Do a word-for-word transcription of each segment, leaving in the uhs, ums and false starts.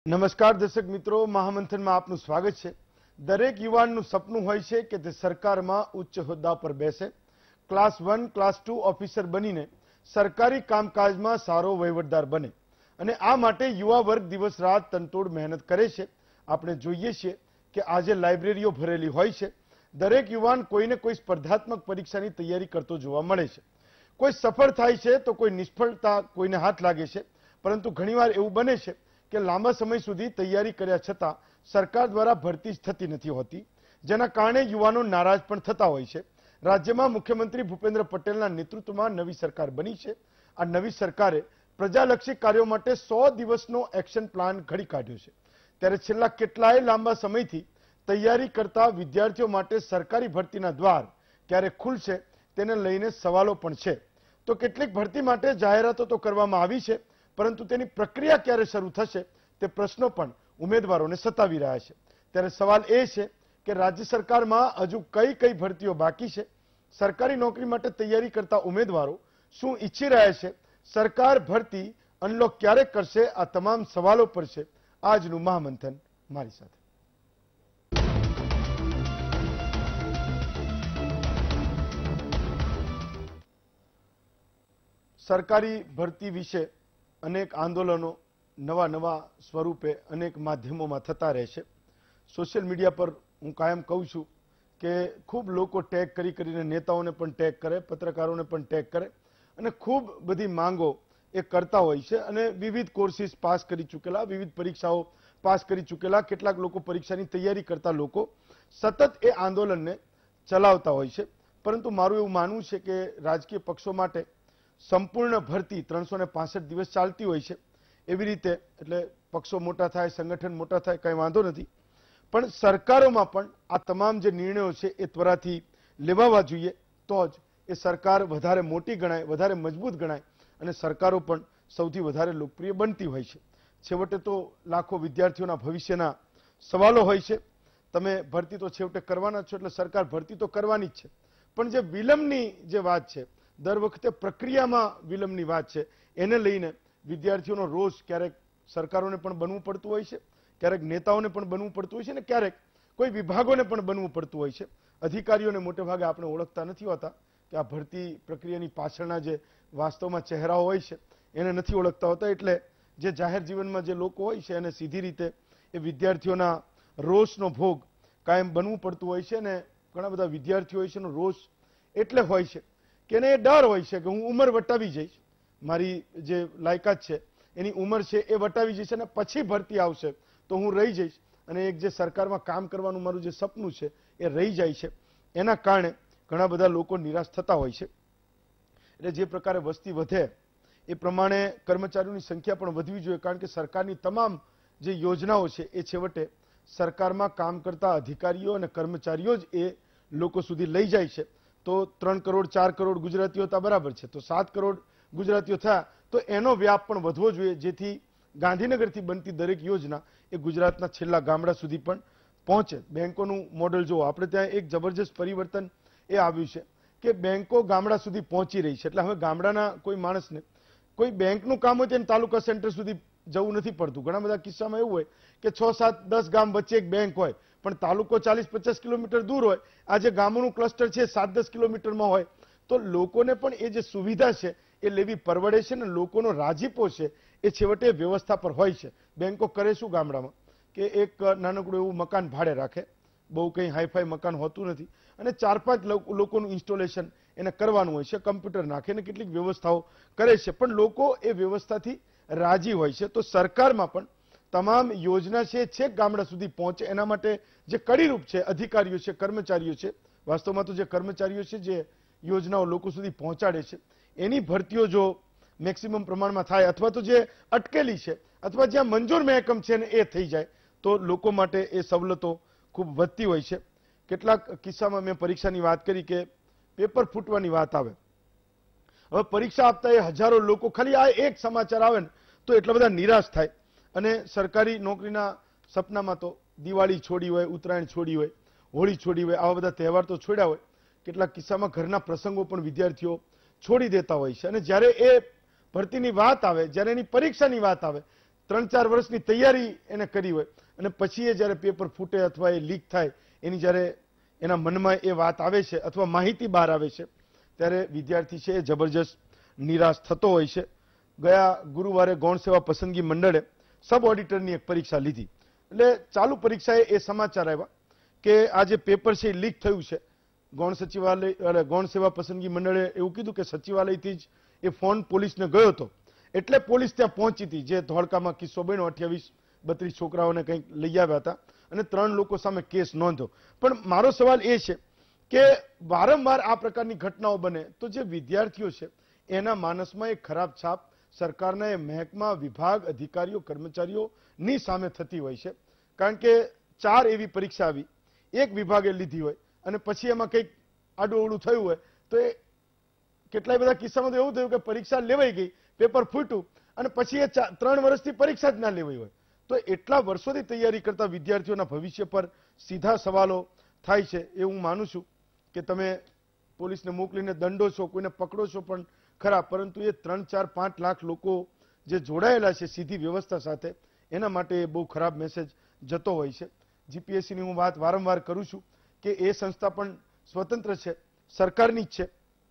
નમસ્કાર દર્શક મિત્રો, મહામંથનમાં આપનું સ્વાગત છે। દરેક યુવાનનું સપનું હોય છે કે તે સરકારમાં ઉચ્ચ હોદ્દા પર બેસે, class one class two officer બનીને સરકારી કામકાજમાં સારો વહીવટદાર બને અને આ માટે યુવા વર્ગ દિવસ રાત તનતોડ મહેનત કરે છે। આપણે જોઈએ છીએ કે આજે લાઇબ્રેરીઓ ભરેલી હોય છે। દરેક યુવાન કોઈને કોઈ સ્પર્ધાત્મક પરીક્ષાની તૈયારી કરતો જોવા મળે છે। કોઈ સફળ થાય છે તો કોઈ નિષ્ફળતા કોઈને હાથ લાગે છે, પરંતુ ઘણીવાર એવું બને છે કે લાંબા સમય સુધી તૈયારી કર્યા છતાં સરકાર દ્વારા ભરતી જ થતી નથી હોતી, જેના કારણે યુવાનો નારાજ પણ થતા હોય છે। રાજ્યમાં મુખ્યમંત્રી ભૂપેન્દ્ર પટેલના નેતૃત્વમાં નવી સરકાર બની છે। આ નવી સરકારે પ્રજાલક્ષી કાર્યો માટે સો દિવસનો એક્શન પ્લાન ઘડી કાઢ્યો છે। ત્યારે છેલ્લા કેટલાય લાંબા સમયથી તૈયારી કરતા વિદ્યાર્થીઓ માટે સરકારી ભરતીના દ્વાર ક્યારે ખુલશે તેને લઈને સવાલો પણ છે। તો કેટલીક ભરતી માટે જાહેરાતો તો કરવામાં આવી છે, પરંતુ તેની પ્રક્રિયા ક્યારે શરૂ થશે તે પ્રશ્નો પણ ઉમેદવારોને સતાવી રહ્યા છે। ત્યારે સવાલ એ છે કે રાજ્ય સરકારમાં હજુ કઈ કઈ ભરતીઓ બાકી છે, સરકારી નોકરી માટે તૈયારી કરતા ઉમેદવારો શું ઈચ્છી રહ્યા છે, સરકાર ભરતી અનલોક ક્યારે કરશે, આ તમામ સવાલો પર છે આજનું મહામંથન મારી સાથે। સરકારી ભરતી વિશે અનેક આંદોલનો નવા નવા સ્વરૂપે અનેક માધ્યમોમાં થતા રહે છે। સોશિયલ મીડિયા પર હું કાયમ કહું છું કે ખૂબ લોકો ટેગ કરી કરીને નેતાઓને પણ ટેગ કરે, પત્રકારોને પણ ટેગ કરે અને ખૂબ બધી માંગો એ કરતા હોય છે અને વિવિધ કોર્સિસ પાસ કરી ચૂકેલા, વિવિધ પરીક્ષાઓ પાસ કરી ચૂકેલા કેટલાક લોકો, પરીક્ષાની તૈયારી કરતા લોકો સતત એ આંદોલનને ચલાવતા હોય છે। પરંતુ મારું એવું માનવું છે કે રાજકીય પક્ષો માટે સંપૂર્ણ ભરતી ત્રણસો ને પાસઠ દિવસ ચાલતી હોય છે। એવી રીતે એટલે પક્ષો મોટા થાય, સંગઠન મોટા થાય, કંઈ વાંધો નથી, પણ સરકારોમાં પણ આ તમામ જે નિર્ણયો છે એ ત્વરાથી લેવાવા જોઈએ, તો જ એ સરકાર વધારે મોટી ગણાય, વધારે મજબૂત ગણાય અને સરકારો પણ સૌથી વધારે લોકપ્રિય બનતી હોય છે। છેવટે તો લાખો વિદ્યાર્થીઓના ભવિષ્યના સવાલો હોય છે। તમે ભરતી તો છેવટે કરવાના છો, એટલે સરકાર ભરતી તો કરવાની જ છે, પણ જે વિલંબની જે વાત છે, દર વખતે પ્રક્રિયામાં વિલંબની વાત છે, એને લઈને વિદ્યાર્થીઓનો રોષ ક્યારેક સરકારોને પણ બનવું પડતું હોય છે, ક્યારેક નેતાઓને પણ બનવું પડતું હોય છે અને ક્યારેક કોઈ વિભાગોને પણ બનવું પડતું હોય છે। અધિકારીઓને મોટે ભાગે આપણે ઓળખતા નથી હોતા કે આ ભરતી પ્રક્રિયાની પાછળના જે વાસ્તવમાં ચહેરાઓ હોય છે એને નથી ઓળખતા હોતા, એટલે જે જાહેર જીવનમાં જે લોકો હોય છે એને સીધી રીતે એ વિદ્યાર્થીઓના રોષનો ભોગ કાયમ બનવું પડતું હોય છે અને ઘણા બધા વિદ્યાર્થીઓ હોય છે એનો રોષ એટલે હોય છે કે એને એ ડર હોય છે કે હું ઉંમર વટાવી જઈશ, મારી જે લાયકાત છે એની ઉંમર છે એ વટાવી જઈશ અને પછી ભરતી આવશે તો હું રહી જઈશ અને એક જે સરકારમાં કામ કરવાનું મારું જે સપનું છે એ રહી જાય છે। એના કારણે ઘણા બધા લોકો નિરાશ થતા હોય છે। એટલે જે પ્રકારે વસ્તી વધે એ પ્રમાણે કર્મચારીઓની સંખ્યા પણ વધવી જોઈએ, કારણ કે સરકારની તમામ જે યોજનાઓ છે એ છેવટે સરકારમાં કામ કરતા અધિકારીઓ અને કર્મચારીઓ જ એ લોકો સુધી લઈ જાય છે। તો ત્રણ કરોડ ચાર કરોડ ગુજરાતીઓ હતા બરાબર છે, તો સાત કરોડ ગુજરાતીઓ થયા તો એનો વ્યાપ પણ વધવો જોઈએ, જેથી ગાંધીનગરથી બનતી દરેક યોજના એ ગુજરાતના છેલ્લા ગામડા સુધી પણ પહોંચે। બેંકોનું મોડલ જુઓ, આપણે ત્યાં એક જબરજસ્ત પરિવર્તન એ આવ્યું છે કે બેંકો ગામડા સુધી પહોંચી રહી છે, એટલે હવે ગામડાના કોઈ માણસને કોઈ બેંકનું કામ હોય તેને તાલુકા સેન્ટર સુધી જવું નથી પડતું। ઘણા બધા કિસ્સામાં એવું હોય કે છ સાત દસ ગામ વચ્ચે એક બેંક હોય, પણ તાલુકો ચાલીસ પચાસ કિલોમીટર દૂર હોય, આ જે ગામોનું ક્લસ્ટર છે સાત દસ કિલોમીટરમાં હોય, તો લોકોને પણ એ જે સુવિધા છે એ લેવી પરવડે છે ને લોકોનો રાજીપો છે એ છેવટે વ્યવસ્થા પર હોય છે। બેંકો કરે શું ગામડામાં કે એક નાનકડું એવું મકાન ભાડે રાખે, બહુ કંઈ હાઈફાઈ મકાન હોતું નથી અને ચાર પાંચ લોકોનું ઇન્સ્ટોલેશન એને કરવાનું હોય છે, કમ્પ્યુટર નાખે ને કેટલીક વ્યવસ્થાઓ કરે છે, પણ લોકો એ વ્યવસ્થાથી રાજી હોય છે। તો સરકારમાં પણ તમામ યોજના છે છેક ગામડા સુધી પહોંચે એના માટે જે કડીરૂપ છે અધિકારીઓ છે, કર્મચારીઓ છે, વાસ્તવમાં તો જે કર્મચારીઓ છે જે યોજનાઓ લોકો સુધી પહોંચાડે છે એની ભરતીઓ જો મેક્સિમમ પ્રમાણમાં થાય, અથવા તો જે અટકેલી છે અથવા જ્યાં મંજૂર મહેકમ છે ને એ થઈ જાય તો લોકો માટે એ સવલતો ખૂબ વધતી હોય છે। કેટલાક કિસ્સામાં મેં પરીક્ષાની વાત કરી કે પેપર ફૂટવાની વાત આવે, હવે પરીક્ષા આપતા એ હજારો લોકો ખાલી આ એક સમાચાર આવે ને તો એટલા બધા નિરાશ થાય અને સરકારી નોકરીના સપનામાં તો દિવાળી છોડી હોય, ઉત્તરાયણ છોડી હોય, હોળી છોડી હોય, આવા બધા તહેવાર તો છોડ્યા હોય, કેટલાક કિસ્સામાં ઘરના પ્રસંગો પણ વિદ્યાર્થીઓ છોડી દેતા હોય છે અને જ્યારે એ ભરતીની વાત આવે, જ્યારે એની પરીક્ષાની વાત આવે ત્રણ ચાર વર્ષની તૈયારી એને કરી હોય અને પછી એ જ્યારે પેપર ફૂટે અથવા એ લીક થાય, એની જ્યારે એના મનમાં એ વાત આવે છે અથવા માહિતી બહાર આવે છે, ત્યારે વિદ્યાર્થી છે એ જબરજસ્ત નિરાશ થતો હોય છે. ગયા ગુરુવારે ગૌણ સેવા પસંદગી મંડળે સબ ઓડિટરની એક પરીક્ષા લીધી. એટલે ચાલુ પરીક્ષાએ એ સમાચાર આવ્યા કે આ જે પેપર છે એ લીક થયું છે. ગૌણ સચિવાલય ગૌણ સેવા પસંદગી મંડળે એવું કીધું કે સચિવાલયથી જ એ ફોન પોલીસને ગયો હતો, એટલે પોલીસ ત્યાં પહોંચી હતી. જે ધોળકામાં કિસ્સો બન્યો, અઠ્યાવીસ બત્રીસ છોકરાઓને કંઈક લઈ આવ્યા હતા અને ત્રણ લોકો સામે કેસ નોંધ્યો. પણ મારો સવાલ એ છે કે વારંવાર આ પ્રકારની ઘટનાઓ બને તો જે વિદ્યાર્થીઓ છે એના માનસમાં એક ખરાબ છાપ સરકારના એ મહેકમા, વિભાગ, અધિકારીઓ, કર્મચારીઓની સામે થતી હોય છે. કારણ કે ચાર એવી પરીક્ષા આવી, એક વિભાગે લીધી હોય અને પછી એમાં કંઈક આડું અવડું થયું હોય તો એ કેટલાય બધા કિસ્સામાં તો એવું થયું કે પરીક્ષા લેવાઈ ગઈ, પેપર ફૂટ્યું અને પછી એ ત્રણ વર્ષથી પરીક્ષા જ ના લેવાઈ હોય. તો એટલા વર્ષોથી તૈયારી કરતા વિદ્યાર્થીઓના ભવિષ્ય પર સીધા સવાલો થાય છે. એ હું માનું છું કે તમે પોલીસને મોકલીને દંડો છો, કોઈને પકડો છો પણ ખરા, પરંતુ એ ત્રણ ચાર પાંચ લાખ લોકો જે જોડાયેલા છે સીધી વ્યવસ્થા સાથે, એના માટે બહુ ખરાબ મેસેજ જતો હોય છે. જીપીએસસીની હું વાત વારંવાર કરું છું કે એ સંસ્થા પણ સ્વતંત્ર છે, સરકારની જ છે,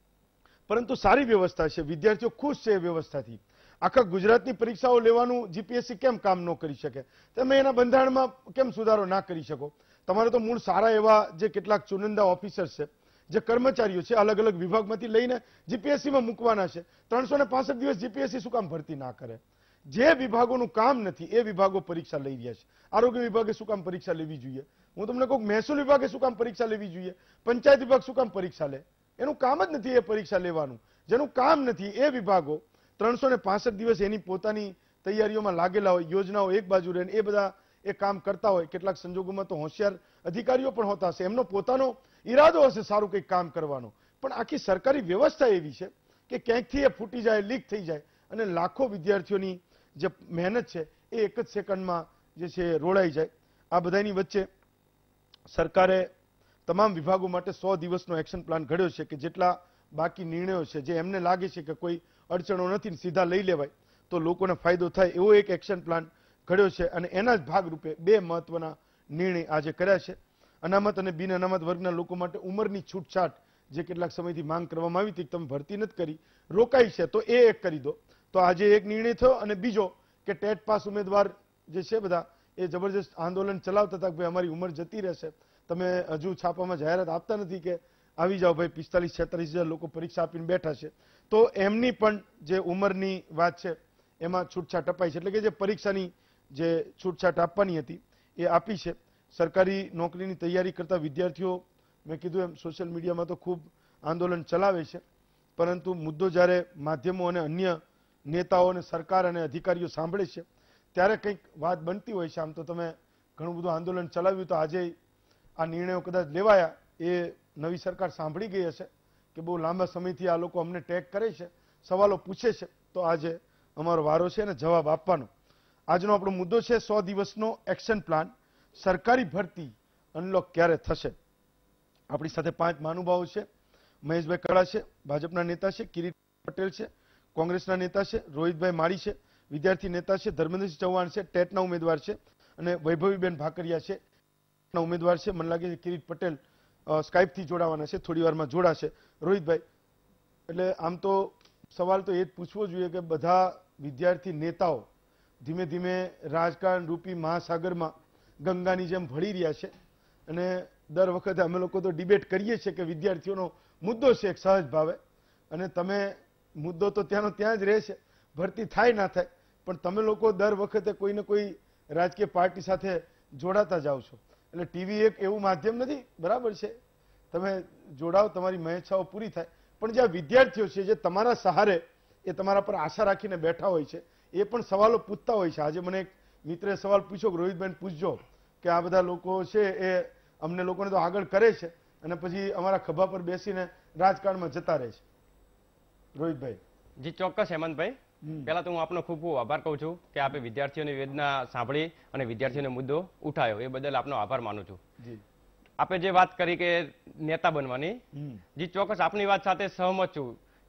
પરંતુ સારી વ્યવસ્થા છે. વિદ્યાર્થીઓ ખુશ છે એ વ્યવસ્થાથી. આખા ગુજરાતની પરીક્ષાઓ લેવાનું જીપીએસસી કેમ કામ ન કરી શકે? તમે એના બંધારણમાં કેમ સુધારો ના કરી શકો? તમારે તો મૂળ સારા એવા જે કેટલાક ચુનિંદા ઓફિસર્સ છે, જે કર્મચારીઓ છે, અલગ અલગ વિભાગમાંથી લઈને જીપીએસસીમાં મૂકવાના છે. ત્રણસો ને પાસઠ દિવસ જીપીએસસી શું કામ ભરતી ના કરે? જે વિભાગોનું કામ નથી એ વિભાગો પરીક્ષા લઈ રહ્યા છે. આરોગ્ય વિભાગે શું કામ પરીક્ષા લેવી જોઈએ? હું તમને કહું, મહેસૂલ વિભાગે શું કામ પરીક્ષા લેવી જોઈએ? પંચાયત વિભાગ શું કામ પરીક્ષા લે? એનું કામ જ નથી એ પરીક્ષા લેવાનું. જેનું કામ નથી એ વિભાગો ત્રણસો ને પાસઠ દિવસ એની પોતાની તૈયારીઓમાં લાગેલા હોય, યોજનાઓ એક બાજુ રહે, એ બધા એ કામ કરતા હોય. કેટલાક સંજોગોમાં તો હોશિયાર અધિકારીઓ પણ હોતા હશે, એમનો પોતાનો ઈરાદો હશે સારું કંઈક કામ કરવાનો, પણ આખી સરકારી વ્યવસ્થા એવી છે કે ક્યાંકથી એ ફૂટી જાય, લીક થઈ જાય અને લાખો વિદ્યાર્થીઓની જે મહેનત છે એ એક જ સેકન્ડમાં જે છે રોળાઈ જાય. આ બધાની વચ્ચે સરકારે તમામ વિભાગો માટે સો દિવસનો એક્શન પ્લાન ઘડ્યો છે કે જેટલા બાકી નિર્ણયો છે જે એમને લાગે છે કે કોઈ અડચણો નથી, સીધા લઈ લેવાય તો લોકોને ફાયદો થાય, એવો એક એક્શન પ્લાન ઘડ્યો છે. અને એના જ ભાગરૂપે બે મહત્વના નિર્ણય આજે કર્યા છે. અનામત અને બિન અનામત વર્ગના લોકો માટે ઉંમરની છૂટછાટ જે કેટલાક સમયથી માંગ કરવામાં આવી હતી, તમે ભરતી નથી કરી, રોકાઈ છે, તો એ એક કરી દો. તો આજે એક નિર્ણય થયો. અને બીજો કે ટેટ પાસ ઉમેદવાર જે છે બધા એ જબરજસ્ત આંદોલન ચલાવતા હતા કે ભાઈ અમારી ઉંમર જતી રહેશે, તમે હજુ છાપામાં જાહેરાત આપતા નથી કે આવી જાઓ ભાઈ, પિસ્તાલીસ છેતાલીસ હજાર લોકો પરીક્ષા આપીને બેઠા છે, તો એમની પણ જે ઉંમરની વાત છે એમાં છૂટછાટ અપાઈ છે. એટલે કે જે પરીક્ષાની જે છૂટછાટ આપવાની હતી એ આપી છે. સરકારી નોકરીની તૈયારી કરતા વિદ્યાર્થીઓ, મેં કીધું એમ, સોશિયલ મીડિયામાં તો ખૂબ આંદોલન ચલાવે છે, પરંતુ મુદ્દો જ્યારે માધ્યમો અને અન્ય નેતાઓ અને સરકાર અને અધિકારીઓ સાંભળે છે ત્યારે કંઈક વાત બનતી હોય છે. આમ તો તમે ઘણું બધું આંદોલન ચલાવ્યું, તો આજે આ નિર્ણયો કદાચ લેવાયા એ નવી સરકાર સાંભળી ગઈ હશે કે બહુ લાંબા સમયથી આ લોકો અમને ટેગ કરે છે, સવાલો પૂછે છે, તો આજે અમારો વારો છે ને જવાબ આપવાનો. આજનો આપણો મુદ્દો છે સો દિવસનો એક્શન પ્લાન, સરકારી ભરતી અનલોક ક્યારે થશે? આપણી સાથે પાંચ મહાનુભાવો છે. મહેશભાઈ કડા છે, ભાજપના નેતા છે. કિરીટ પટેલ છે, કોંગ્રેસના નેતા છે. રોહિતભાઈ માળી છે, વિદ્યાર્થી નેતા છે. ધર્મેન્દ્રસિંહ ચૌહાણ છે, ટેટના ઉમેદવાર છે. અને વૈભવીબેન ભાકરિયા છે, ઉમેદવાર છે. મને લાગે છે કિરીટ પટેલ સ્કાઇપથી જોડાવાના છે, થોડી વારમાં જોડાશે. રોહિતભાઈ, એટલે આમ તો સવાલ તો એ જ પૂછવો જોઈએ કે બધા વિદ્યાર્થી નેતાઓ ધીમે ધીમે રાજકારણ રૂપી મહાસાગરમાં ગંગાની જેમ ભળી રહ્યા છે. અને દર વખતે અમે લોકો તો ડિબેટ કરીએ છીએ કે વિદ્યાર્થીઓનો મુદ્દો છે એક સહજ ભાવે, અને તમે મુદ્દો તો ત્યાંનો ત્યાં જ રહે છે, ભરતી થાય ના થાય, પણ તમે લોકો દર વખતે કોઈને કોઈ રાજકીય પાર્ટી સાથે જોડાતા જાઓ છો. એટલે ટીવી એક એવું માધ્યમ નથી, બરાબર છે, તમે જોડાઓ, તમારી મહેચ્છાઓ પૂરી થાય, પણ જે વિદ્યાર્થીઓ છે જે તમારા સહારે એ તમારા પર આશા રાખીને બેઠા હોય છે, એ પણ સવાલો પૂછતા હોય છે. આજે મને એક મિત્રે સવાલ પૂછ્યો કે રોહિતભાઈ પૂછજો કે આ બધા લોકો છે એ અમને લોકોને તો આગળ કરે છે અને પછી અમારા ખભા પર બેસીને રાજકારણમાં જતા રહે છે. રોહિતભાઈ. જી ચોક્કસ હેમંતભાઈ, પહેલા તો હું આપનો ખૂબ ખૂબ આભાર કહું છું કે આપે વિદ્યાર્થીઓની વેદના સાંભળી અને વિદ્યાર્થીઓનો મુદ્દો ઉઠાયો, એ બદલ આપનો આભાર માનું છું. આપે જે વાત કરી કે નેતા બનવાની, જી ચોક્કસ આપની વાત સાથે સહમત છું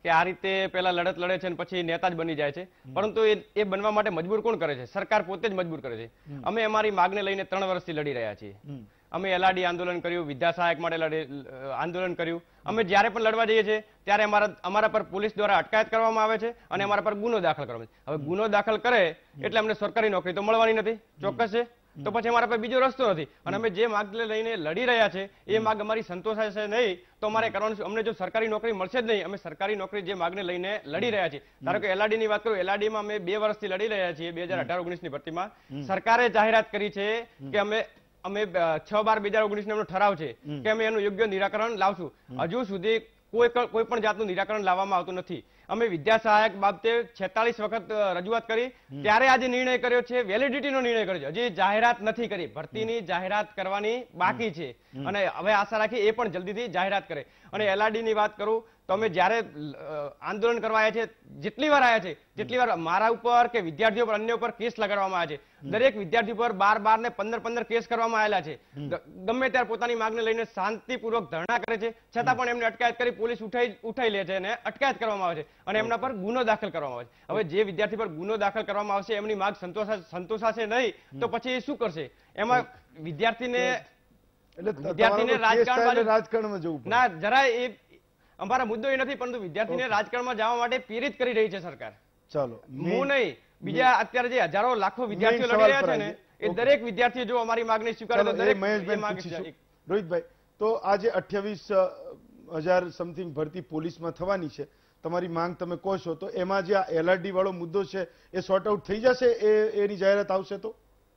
કે આ રીતે પેલા લડત લડે છે અને પછી નેતા જ બની જાય છે, પરંતુ એ એ બનવા માટે મજબૂર કોણ કરે છે? સરકાર પોતે જ મજબૂર કરે છે. અમે અમારી માગને લઈને ત્રણ વર્ષથી લડી રહ્યા છીએ. અમે એલઆરડી આંદોલન કર્યું, વિદ્યા સહાયક માટે આંદોલન કર્યું. અમે જ્યારે પણ લડવા જઈએ છીએ ત્યારે અમારા અમારા પર પોલીસ દ્વારા અટકાયત કરવામાં આવે છે અને અમારા પર ગુનો દાખલ કરવામાં આવે છે. હવે ગુનો દાખલ કરે એટલે અમને સરકારી નોકરી તો મળવાની નથી, ચોક્કસ છે. તો પછી અમારા પાસે બીજો રસ્તો નથી અને અમે જે માગને લઈને લડી રહ્યા છે એ માગ અમારી સંતોષાશે નહીં તો અમારે કરવાનું છે. અમને જો સરકારી નોકરી મળશે જ નહીં, અમે સરકારી નોકરી જે માગને લઈને લડી રહ્યા છીએ. ધારો કે એલઆરડી ની વાત કરું, એલઆરડી માં અમે બે વર્ષથી લડી રહ્યા છીએ. બે હજાર અઢાર ઓગણીસ ની ભરતીમાં સરકારે જાહેરાત કરી છે કે અમે અમે છ બાર બે હજાર ઓગણીસ નો ઠરાવ છે કે અમે એનું યોગ્ય નિરાકરણ લાવશું. હજુ સુધી કોઈ કોઈ પણ જાતનું નિરાકરણ લાવવામાં આવતું નથી. અમે વિદ્યા સહાયક બાબતે છેતાલીસ વખત રજૂઆત કરી, ત્યારે આજે નિર્ણય કર્યો છે, વેલિડિટીનો નિર્ણય કર્યો છે. હજી જાહેરાત નથી કરી, ભરતીની જાહેરાત કરવાની બાકી છે અને હવે આશા રાખી એ પણ જલ્દીથી જાહેરાત કરે. અને એલઆરડી ની વાત કરું તો અમે જ્યારે આંદોલન કરવા આવ્યા છે, જેટલી વાર આવ્યા છે જેટલી વાર મારા ઉપર કે વિદ્યાર્થીઓ પર અન્ય ઉપર કેસ લગાડવામાં આવ્યા છે. દરેક વિદ્યાર્થી પર બાર બાર ને પંદર પંદર કેસ કરવામાં આવેલા છે. ગમે ત્યારે પોતાની માંગને લઈને શાંતિપૂર્વક ધરણા કરે છે, છતાં પણ એમને અટકાયત કરી પોલીસ ઉઠાઈ ઉઠાઈ લે છે અને અટકાયત કરવામાં આવે છે અને એમના પર ગુનો દાખલ કરવામાં આવે છે. હવે જે વિદ્યાર્થી પર ગુનો દાખલ કરવામાં આવશે એમની માંગ સંતોષાશે નહીં તો પછી એ શું કરશે? એમાં વિદ્યાર્થીને વિદ્યાર્થીને રાજકારણ રાજકારણમાં જવું ના જરાય એ અમારા મુદ્દો એ નથી, પરંતુ વિદ્યાર્થીને રાજકારણમાં જવા માટે પ્રેરિત કરી રહી છે સરકાર. ચાલો, હું નહીં, બીજા અત્યારે જે હજારો લાખો વિદ્યાર્થીઓ લડી રહ્યા છે ને એ દરેક વિદ્યાર્થીઓ જો અમારી માંગને સ્વીકારે તો દરેક મહેશભાઈ. રોહિતભાઈ, તો આજે અઠ્યાવીસ હજાર સમથિંગ ભરતી પોલીસમાં થવાની છે, તમારી માંગ તમે કહો છો, તો એમાં જે એલઆરડી વાળો મુદ્દો છે એ સોર્ટ આઉટ થઈ જશે? એ એની જાહેરાત આવશે તો?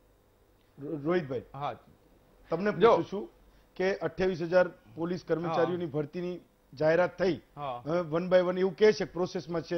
રોહિતભાઈ, હા, તમને પૂછું છું કે અઠ્યાવીસ હજાર પોલીસ કર્મચારીઓની ભરતીની જાહેરાત થઈ, વન બાય વન એવું કહે છે, પ્રોસેસમાં છે,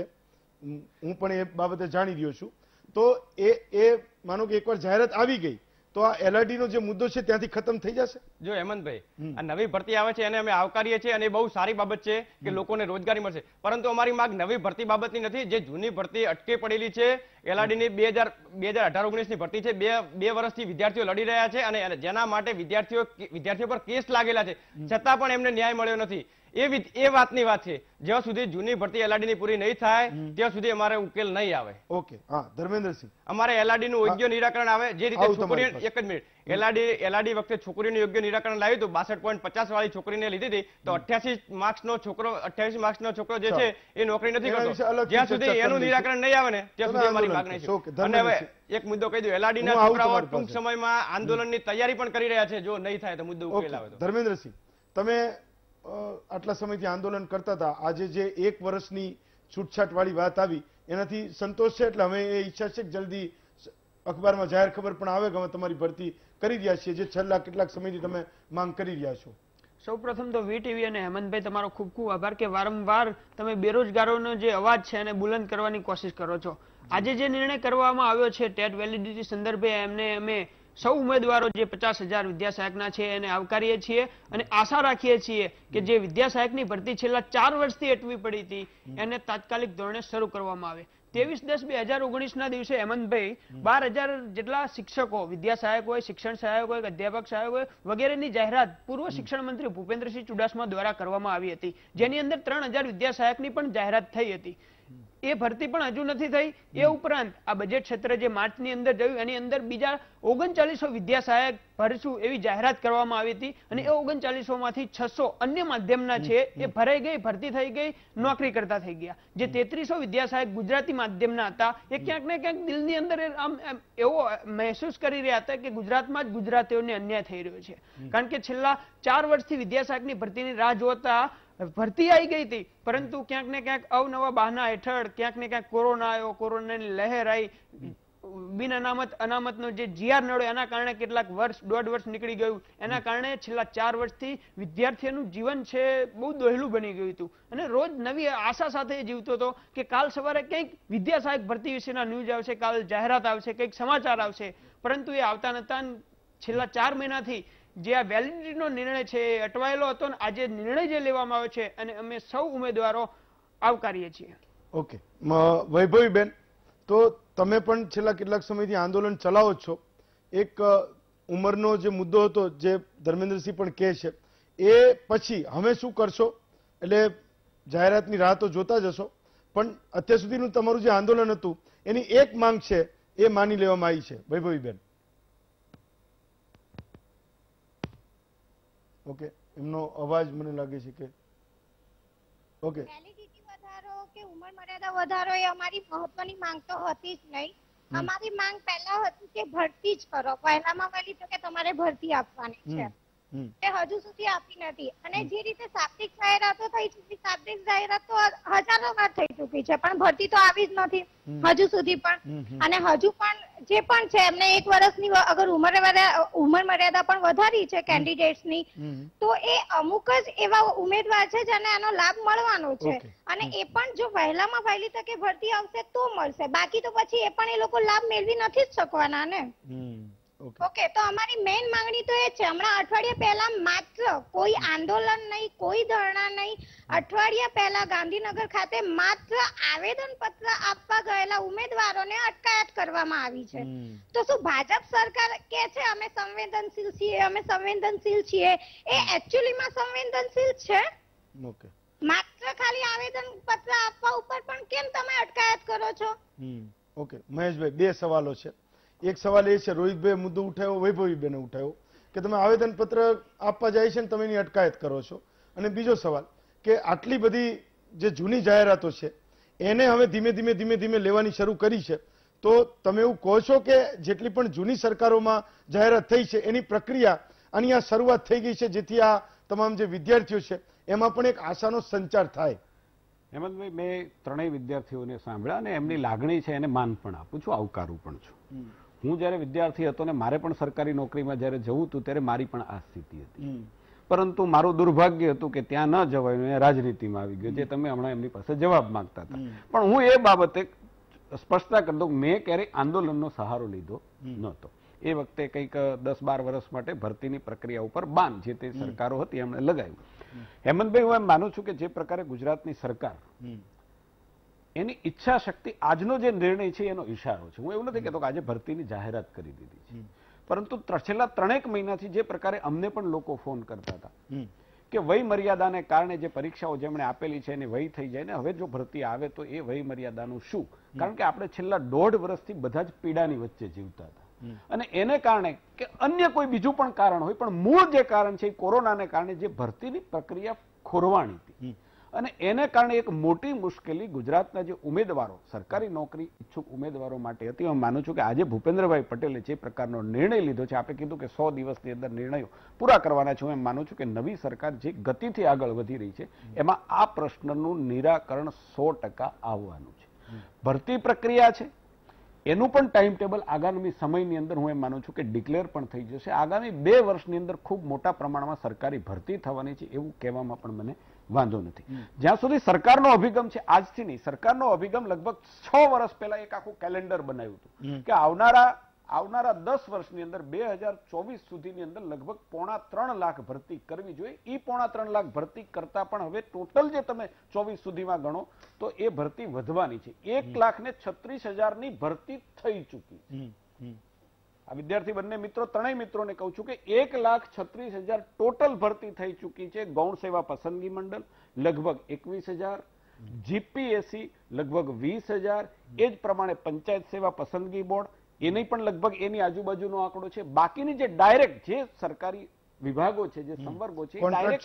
હું પણ એ બાબતે જાણી રહ્યો છું. તો એ એ માનો કે એકવાર જાહેરાત આવી ગઈ તો આ એલઆરડી નો જે મુદ્દો છે ત્યાંથી ખતમ થઈ જશે? જો હેમંતભાઈ, આ નવી ભરતી આવે છે એને અમે આવકારીએ છીએ અને બહુ સારી બાબત છે કે લોકોને રોજગારી મળશે, પરંતુ અમારી માંગ નવી ભરતી બાબતની નથી. જે જૂની ભરતી અટકે પડેલી છે એલઆરડી ની બે હજાર બે હજાર અઢાર ઓગણીસ ની ભરતી છે, બે બે વર્ષથી વિદ્યાર્થીઓ લડી રહ્યા છે અને જેના માટે વિદ્યાર્થીઓ વિદ્યાર્થીઓ પર કેસ લાગેલા છે, છતાં પણ એમને ન્યાય મળ્યો નથી. એ એ વાતની વાત છે. જ્યાં સુધી જૂની ભરતી એલઆરડી ની પૂરી નહીં થાય ત્યાં સુધી અમારે ઉકેલ નહીં આવે. ઓકે, હા, ધર્મેન્દ્રસિંહ, અમારે એલઆરડી નું યોગ્ય નિરાકરણ આવે. જે રીતે છોકરીઓ, એક જ મિનિટ, એલઆરડી એલઆરડી વખતે છોકરીઓનું યોગ્ય નિરાકરણ લાવ્યું હતું, બાસઠ પોઈન્ટ પચાસ વાળી છોકરીને લીધી હતી, તો અઠ્યાસી માર્ક્સ નો છોકરો અઠ્યાસી માર્ક્સ નો છોકરો જે છે એ નોકરી નથી કરતો. જ્યાં સુધી એનું નિરાકરણ નહીં આવે ને ત્યાં સુધી અમારી માંગ નહીં. અને હવે એક મુદ્દો કહી દઉં, એલઆરડી ના છોકરાઓ ટૂંક સમયમાં આંદોલનની તૈયારી પણ કરી રહ્યા છે. જો નહીં થાય તો મુદ્દો ઉકેલ આવે તો. ધર્મેન્દ્રસિંહ, તમે આટલા સમયથી આંદોલન કરતા હતા, આજે જે એક વર્ષની છૂટછાટ વાળી વાત આવી એનાથી સંતોષ છે? એટલે અમે એ ઈચ્છા છે કે જલ્દી અખબારમાં જાહેર ખબર પણ આવે કે અમે તમારી ભરતી કરી રહ્યા છીએ, જે છેલ્લા કેટલાક સમયથી તમે માંગ કરી રહ્યા છો. સૌપ્રથમ તો વીટીવી અને હેમંતભાઈ તમારો ખૂબ ખૂબ આભાર કે વારંવાર તમે બેરોજગારોનો જે અવાજ છે એને બુલંદ કરવાની કોશિશ કરો છો. આજે જે નિર્ણય કરવામાં આવ્યો છે ટેટ વેલિડિટી સંદર્ભે, એમને અમે સૌ ઉમેદવારો જે પચાસ હજાર વિદ્યા સહાયકના છે એને આવકારીએ છીએ અને આશા રાખીએ છીએ કે જે વિદ્યા સહાયકની ભરતી છેલ્લા ચાર વર્ષથી અટવી પડી હતી એને તાત્કાલિક ધોરણે શરૂ કરવામાં આવે. ત્રેવીસ દસ બે હજાર ઓગણીસ ના દિવસે હેમંતભાઈ બાર હજાર જેટલા શિક્ષકો, વિદ્યા સહાયક હોય, શિક્ષણ સહાયક હોય, અધ્યાપક સહાયક હોય વગેરેની જાહેરાત પૂર્વ શિક્ષણ મંત્રી ભૂપેન્દ્રસિંહ ચુડાસમા દ્વારા કરવામાં આવી હતી, જેની અંદર ત્રણ હજાર વિદ્યા સહાયકની પણ જાહેરાત થઈ હતી. એ ભરતી પણ હજુ નથી થઈ. એ ઉપરાંત આ બજેટ ક્ષેત્ર જે માર્ચ ની અંદર જોયું એની અંદર બીજા ઓગણચાલીસો વિદ્યા સહાયક ભરશું એવી જાહેરાત કરવામાં આવી હતી અને એ ઓગણચાલીસો માંથી છસો અન્ય માધ્યમના છે એ ભરાઈ ગઈ, ભરતી થઈ ગઈ, નોકરી કરતા થઈ ગયા. જે તેત્રીસો વિદ્યા સહાયક ગુજરાતી માધ્યમના હતા એ ક્યાંક ને ક્યાંક દિલની અંદર આમ એવો મહેસૂસ કરી રહ્યા હતા કે ગુજરાતમાં જ ગુજરાતીઓને અન્યાય થઈ રહ્યો છે. કારણ કે છેલ્લા ચાર વર્ષથી વિદ્યા સહાયકની ભરતીની રાહ જોતા ભરતી આવી ગઈ હતી, પરંતુ ક્યાંક ને ક્યાંક અવનવા બહાના હેઠળ ક્યાંક ને ક્યાંક કોરોના આવ્યો, કોરોનાની લહેર આવી, બિન અનામત અનામતનો જે જીઆર નડ્યો એના કારણે કેટલાક વર્ષ દોઢ વર્ષ નીકળી ગયું. એના કારણે છેલ્લા ચાર વર્ષથી વિદ્યાર્થીઓનું જીવન છે બહુ દોહલું બની ગયું હતું અને રોજ નવી આશા સાથે જીવતો હતો કે કાલ સવારે કંઈક વિદ્યા સહાયક ભરતી વિશેના ન્યૂઝ આવશે, કાલ જાહેરાત આવશે, કંઈક સમાચાર આવશે, પરંતુ એ આવતા નતા. છેલ્લા ચાર મહિનાથી જે આ વેલિડિટીનો નિર્ણય છે એ અટવાયેલો હતો અને આજે નિર્ણય જે લેવામાં આવ્યો છે અને અમે સૌ ઉમેદવારો આવકારીએ છીએ. ઓકે, વૈભવીબેન, તો તમે પણ છેલ્લા કેટલાક સમયથી આંદોલન ચલાવો છો. એક ઉંમરનો જે મુદ્દો હતો જે ધર્મેન્દ્રસિંહ પણ કહે છે, એ પછી હવે શું કરશો? એટલે જાહેરાતની રાહ તો જોતા જ હશો, પણ અત્યાર સુધીનું તમારું જે આંદોલન હતું એની એક માંગ છે એ માની લેવામાં આવી છે. વૈભવીબેન, ઓકે, એમનો અવાજ મને લાગે છે કે ઓકે. વેલિડિટી વધારો કે ઉંમર મર્યાદા વધારો એ અમારી મહત્વની માંગ તો હતી જ નહીં. અમારી માંગ પહેલા હતી કે ભરતી જ કરો. પહેલામાં વહેલી તો કે તમારે ભરતી આપવાની છે, તે હજુ સુધી આપી નથી. અને જે રીતે શાબ્દિક જાહેરાતો થઈ ચૂકી, શાબ્દિક જાહેરાતો હજારો વાર થઈ ચૂકી છે, પણ ભરતી તો આવી જ નથી હજુ સુધી પણ. અને હજુ પણ જે પણ છે એમને એક વર્ષની અગર ઉંમર ઉંમર મર્યાદા પણ વધારી છે કેન્ડિડેટ્સની, તો એ અમુક જ એવા ઉમેદવાર છે જેને એનો લાભ મળવાનો છે. અને એ પણ જો વહેલામાં વહેલી તકે ભરતી આવશે તો મળશે, બાકી તો પછી એ પણ એ લોકો લાભ મેળવી નથી જ શકવાના ને. ઓકે, તો અમારી મેઇન માંગણી તો એ છે, હમણાં અઠવાડિયા પહેલા માત્ર કોઈ આંદોલન નહીં, કોઈ ધરણા નહીં, અઠવાડિયા પહેલા ગાંધીનગર ખાતે માત્ર આવેદન પત્ર આપવા ગયેલા ઉમેદવારોને અટકાયત કરવામાં આવી છે. તો શું ભાજપ સરકાર કે છે અમે સંવેદનશીલ છીએ, અમે સંવેદનશીલ છીએ, એ એકચ્યુઅલીમાં સંવેદનશીલ છે? ઓકે, માત્ર ખાલી આવેદન પત્ર આપવા ઉપર પણ કેમ તમે અટકાયત કરો છો? ઓકે મહેશભાઈ, બે સવાલો છે. એક સવાલ એ છે, રોહિતભાઈ મુદ્દો ઉઠાવ્યો, વૈભવીબેને ઉઠાવ્યો કે તમે આવેદન પત્ર આપવા જાય છે ને તમે એની અટકાયત કરો છો. અને બીજો સવાલ કે આટલી બધી જે જૂની જાહેરાતો છે એને હવે ધીમે ધીમે ધીમે ધીમે લેવાની શરૂ કરી છે, તો તમે એવું કહો છો કે જેટલી પણ જૂની સરકારોમાં જાહેરાત થઈ છે એની પ્રક્રિયા આની આ શરૂઆત થઈ ગઈ છે, જેથી આ તમામ જે વિદ્યાર્થીઓ છે એમાં પણ એક આશાનો સંચાર થાય? હેમંતભાઈ, મેં ત્રણેય વિદ્યાર્થીઓને સાંભળ્યા અને એમની લાગણી છે એને માન પણ આપું છું, આવકારું પણ છું. હું જ્યારે વિદ્યાર્થી હતો ને મારે પણ સરકારી નોકરીમાં જ્યારે જવું હતું ત્યારે મારી પણ આ સ્થિતિ હતી, પરંતુ મારું દુર્ભાગ્ય હતું કે ત્યાં ન જવાયું, રાજનીતિમાં આવી ગયું, જે તમે હમણાં એમની પાસે જવાબ માંગતા હતા. પણ હું એ બાબતે સ્પષ્ટતા કરી દઉં, મેં ક્યારેય આંદોલનનો સહારો લીધો નહોતો. એ વખતે કંઈક દસ બાર વર્ષ માટે ભરતીની પ્રક્રિયા ઉપર બાન જે તે સરકારો હતી એમણે લગાવ્યું. હેમંતભાઈ, હું એમ માનું છું કે જે પ્રકારે ગુજરાતની સરકાર એની ઈચ્છા શક્તિ, આજનો જે નિર્ણય છે એનો ઈશારો છે. હું એવું નથી કહેતો કે આજે ભરતીની જાહેરાત કરી દીધી છે, પરંતુ છેલ્લા ત્રણેક મહિનાથી જે પ્રકારે અમને પણ લોકો ફોન કરતા હતા કે વય મર્યાદાને કારણે જે પરીક્ષાઓ જેમણે આપેલી છે એની વય થઈ જાય ને હવે જો ભરતી આવે તો એ વય મર્યાદાનું શું? કારણ કે આપણે છેલ્લા દોઢ વર્ષથી બધા જ પીડાની વચ્ચે જીવતા હતા, અને એને કારણે કે અન્ય કોઈ બીજું પણ કારણ હોય, પણ મૂળ જે કારણ છે એ કોરોનાને કારણે જે ભરતીની પ્રક્રિયા ખોરવાણી હતી, અને એને કારણે એક મોટી મુશ્કેલી ગુજરાતના જે ઉમેદવારો, સરકારી નોકરી ઈચ્છુક ઉમેદવારો માટે હતી. હું માનું છું કે આજે ભૂપેન્દ્રભાઈ પટેલે જે પ્રકારનો નિર્ણય લીધો છે, આપણે કીધું કે સો દિવસની અંદર નિર્ણયો પૂરા કરવાના છે, હું એમ માનું છું કે નવી સરકાર જે ગતિથી આગળ વધી રહી છે એમાં આ પ્રશ્નનું નિરાકરણ સો ટકા આવવાનું છે. ભરતી પ્રક્રિયા છે એનું પણ ટાઈમ ટેબલ આગામી સમયની અંદર હું એમ માનું છું કે ડિક્લેર પણ થઈ જશે. આગામી બે વર્ષની અંદર ખૂબ મોટા પ્રમાણમાં સરકારી ભરતી થવાની છે એવું કહેવામાં પણ મને વાંધો નથી. જ્યાં સુધી સરકારનો અભિગમ છે, આજથી નહીં, સરકારનો અભિગમ લગભગ છ વર્ષ પહેલા એક આખું કેલેન્ડર બનાવ્યું હતું કે આવનારા આવનારા દસ વર્ષની અંદર બે હજાર ચોવીસ સુધીની અંદર લગભગ પોણા ત્રણ લાખ ભરતી કરવી જોઈએ. એ પોણા ત્રણ લાખ ભરતી કરતા પણ હવે ટોટલ જે તમે ચોવીસ સુધીમાં ગણો તો એ ભરતી વધવાની છે. એક લાખ ને છત્રીસ હજારની ભરતી થઈ ચૂકી. આ વિદ્યાર્થી બંને મિત્રો, ત્રણેય મિત્રોને કહું છું કે એક લાખ છત્રીસ હજાર ટોટલ ભરતી થઈ ચૂકી છે. ગૌણ સેવા પસંદગી મંડળ લગભગ એકવીસ હજાર, જીપીએસસી લગભગ વીસ હજાર, એ જ પ્રમાણે પંચાયત સેવા પસંદગી બોર્ડ એની પણ લગભગ એની આજુબાજુનો આંકડો છે. બાકીની જે ડાયરેક્ટ જે સરકારી વિભાગો છે, જે સંવર્ગો છે,